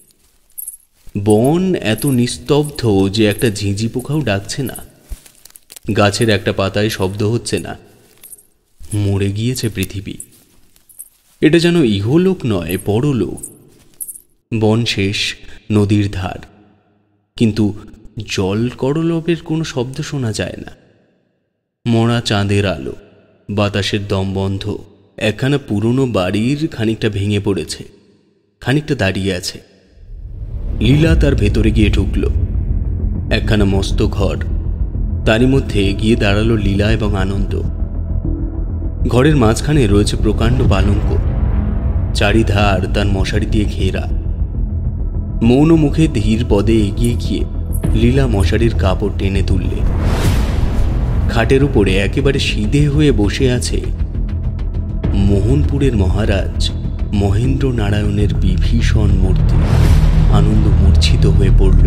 S3: বন এত নিস্তব্ধ যে একটা ঝিঁঝি পোকাও ডাকছে না, গাছের একটা পাতায় শব্দ হচ্ছে না। মরে গিয়েছে পৃথিবী। এটা যেন ইহলোক নয়, পরলোক। বন শেষ, নদীর ধার, কিন্তু জল করলবের কোনো শব্দ শোনা যায় না। মরা চাঁদের আলো, বাতাসের দম বন্ধ। একখানা পুরনো বাড়ির খানিকটা ভেঙে পড়েছে, খানিকটা দাঁড়িয়ে আছে। লীলা তার ভেতরে গিয়ে ঢুকল। একখানা মস্ত ঘর, তারই মধ্যে গিয়ে দাঁড়ালো লীলা এবং আনন্দ। ঘরের মাঝখানে রয়েছে প্রকাণ্ড পালঙ্ক, চারিধার তার মশারি দিয়ে ঘেরা। মৌন মুখে ধীর পদে এগিয়ে গিয়ে লীলা মশারির কাপড় টেনে তুললে। খাটের উপরে একেবারে সিধে হয়ে বসে আছে মোহনপুরের মহারাজ মহেন্দ্র নারায়ণের বিভীষণ মূর্তি। আনন্দ মূর্ছিত হয়ে পড়ল।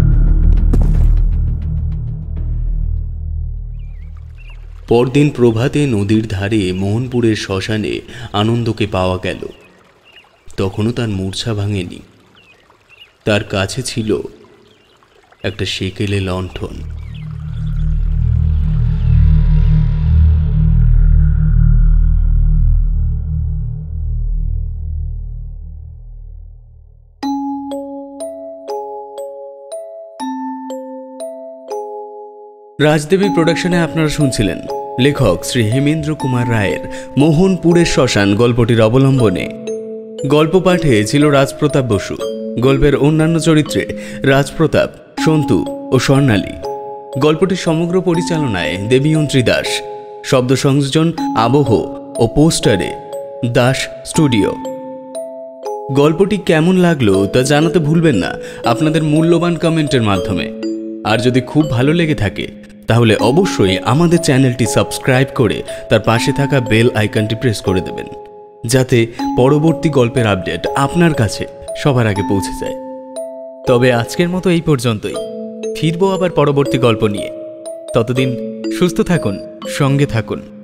S3: পরদিন প্রভাতে নদীর ধারে মোহনপুরের শ্মশানে আনন্দকে পাওয়া গেল। তখনও তার মূর্ছা ভাঙেনি। তার কাছে ছিল একটা সেকেলে লণ্ঠন। রাজদেবী প্রোডাকশনে আপনারা শুনছিলেন লেখক শ্রী হেমেন্দ্র কুমার রায়ের মোহনপুরের শ্মশান গল্পটির অবলম্বনে। গল্প পাঠে ছিল রাজপ্রতাপ বসু। গল্পের অন্যান্য চরিত্রে রাজপ্রতাপ, সন্তু ও স্বর্ণালী। গল্পটির সমগ্র পরিচালনায় দেবীয়ন্ত্রী দাস। শব্দ সংযোজন, আবহ ও পোস্টারে দাস স্টুডিও। গল্পটি কেমন লাগলো তা জানাতে ভুলবেন না আপনাদের মূল্যবান কমেন্টের মাধ্যমে। আর যদি খুব ভালো লেগে থাকে তাহলে অবশ্যই আমাদের চ্যানেলটি সাবস্ক্রাইব করে তার পাশে থাকা বেল আইকনটি প্রেস করে দেবেন, যাতে পরবর্তী গল্পের আপডেট আপনার কাছে সবার আগে পৌঁছে যায়। তবে আজকের মতো এই পর্যন্তই। ফিরবো আবার পরবর্তী গল্প নিয়ে। ততদিন সুস্থ থাকুন, সঙ্গে থাকুন।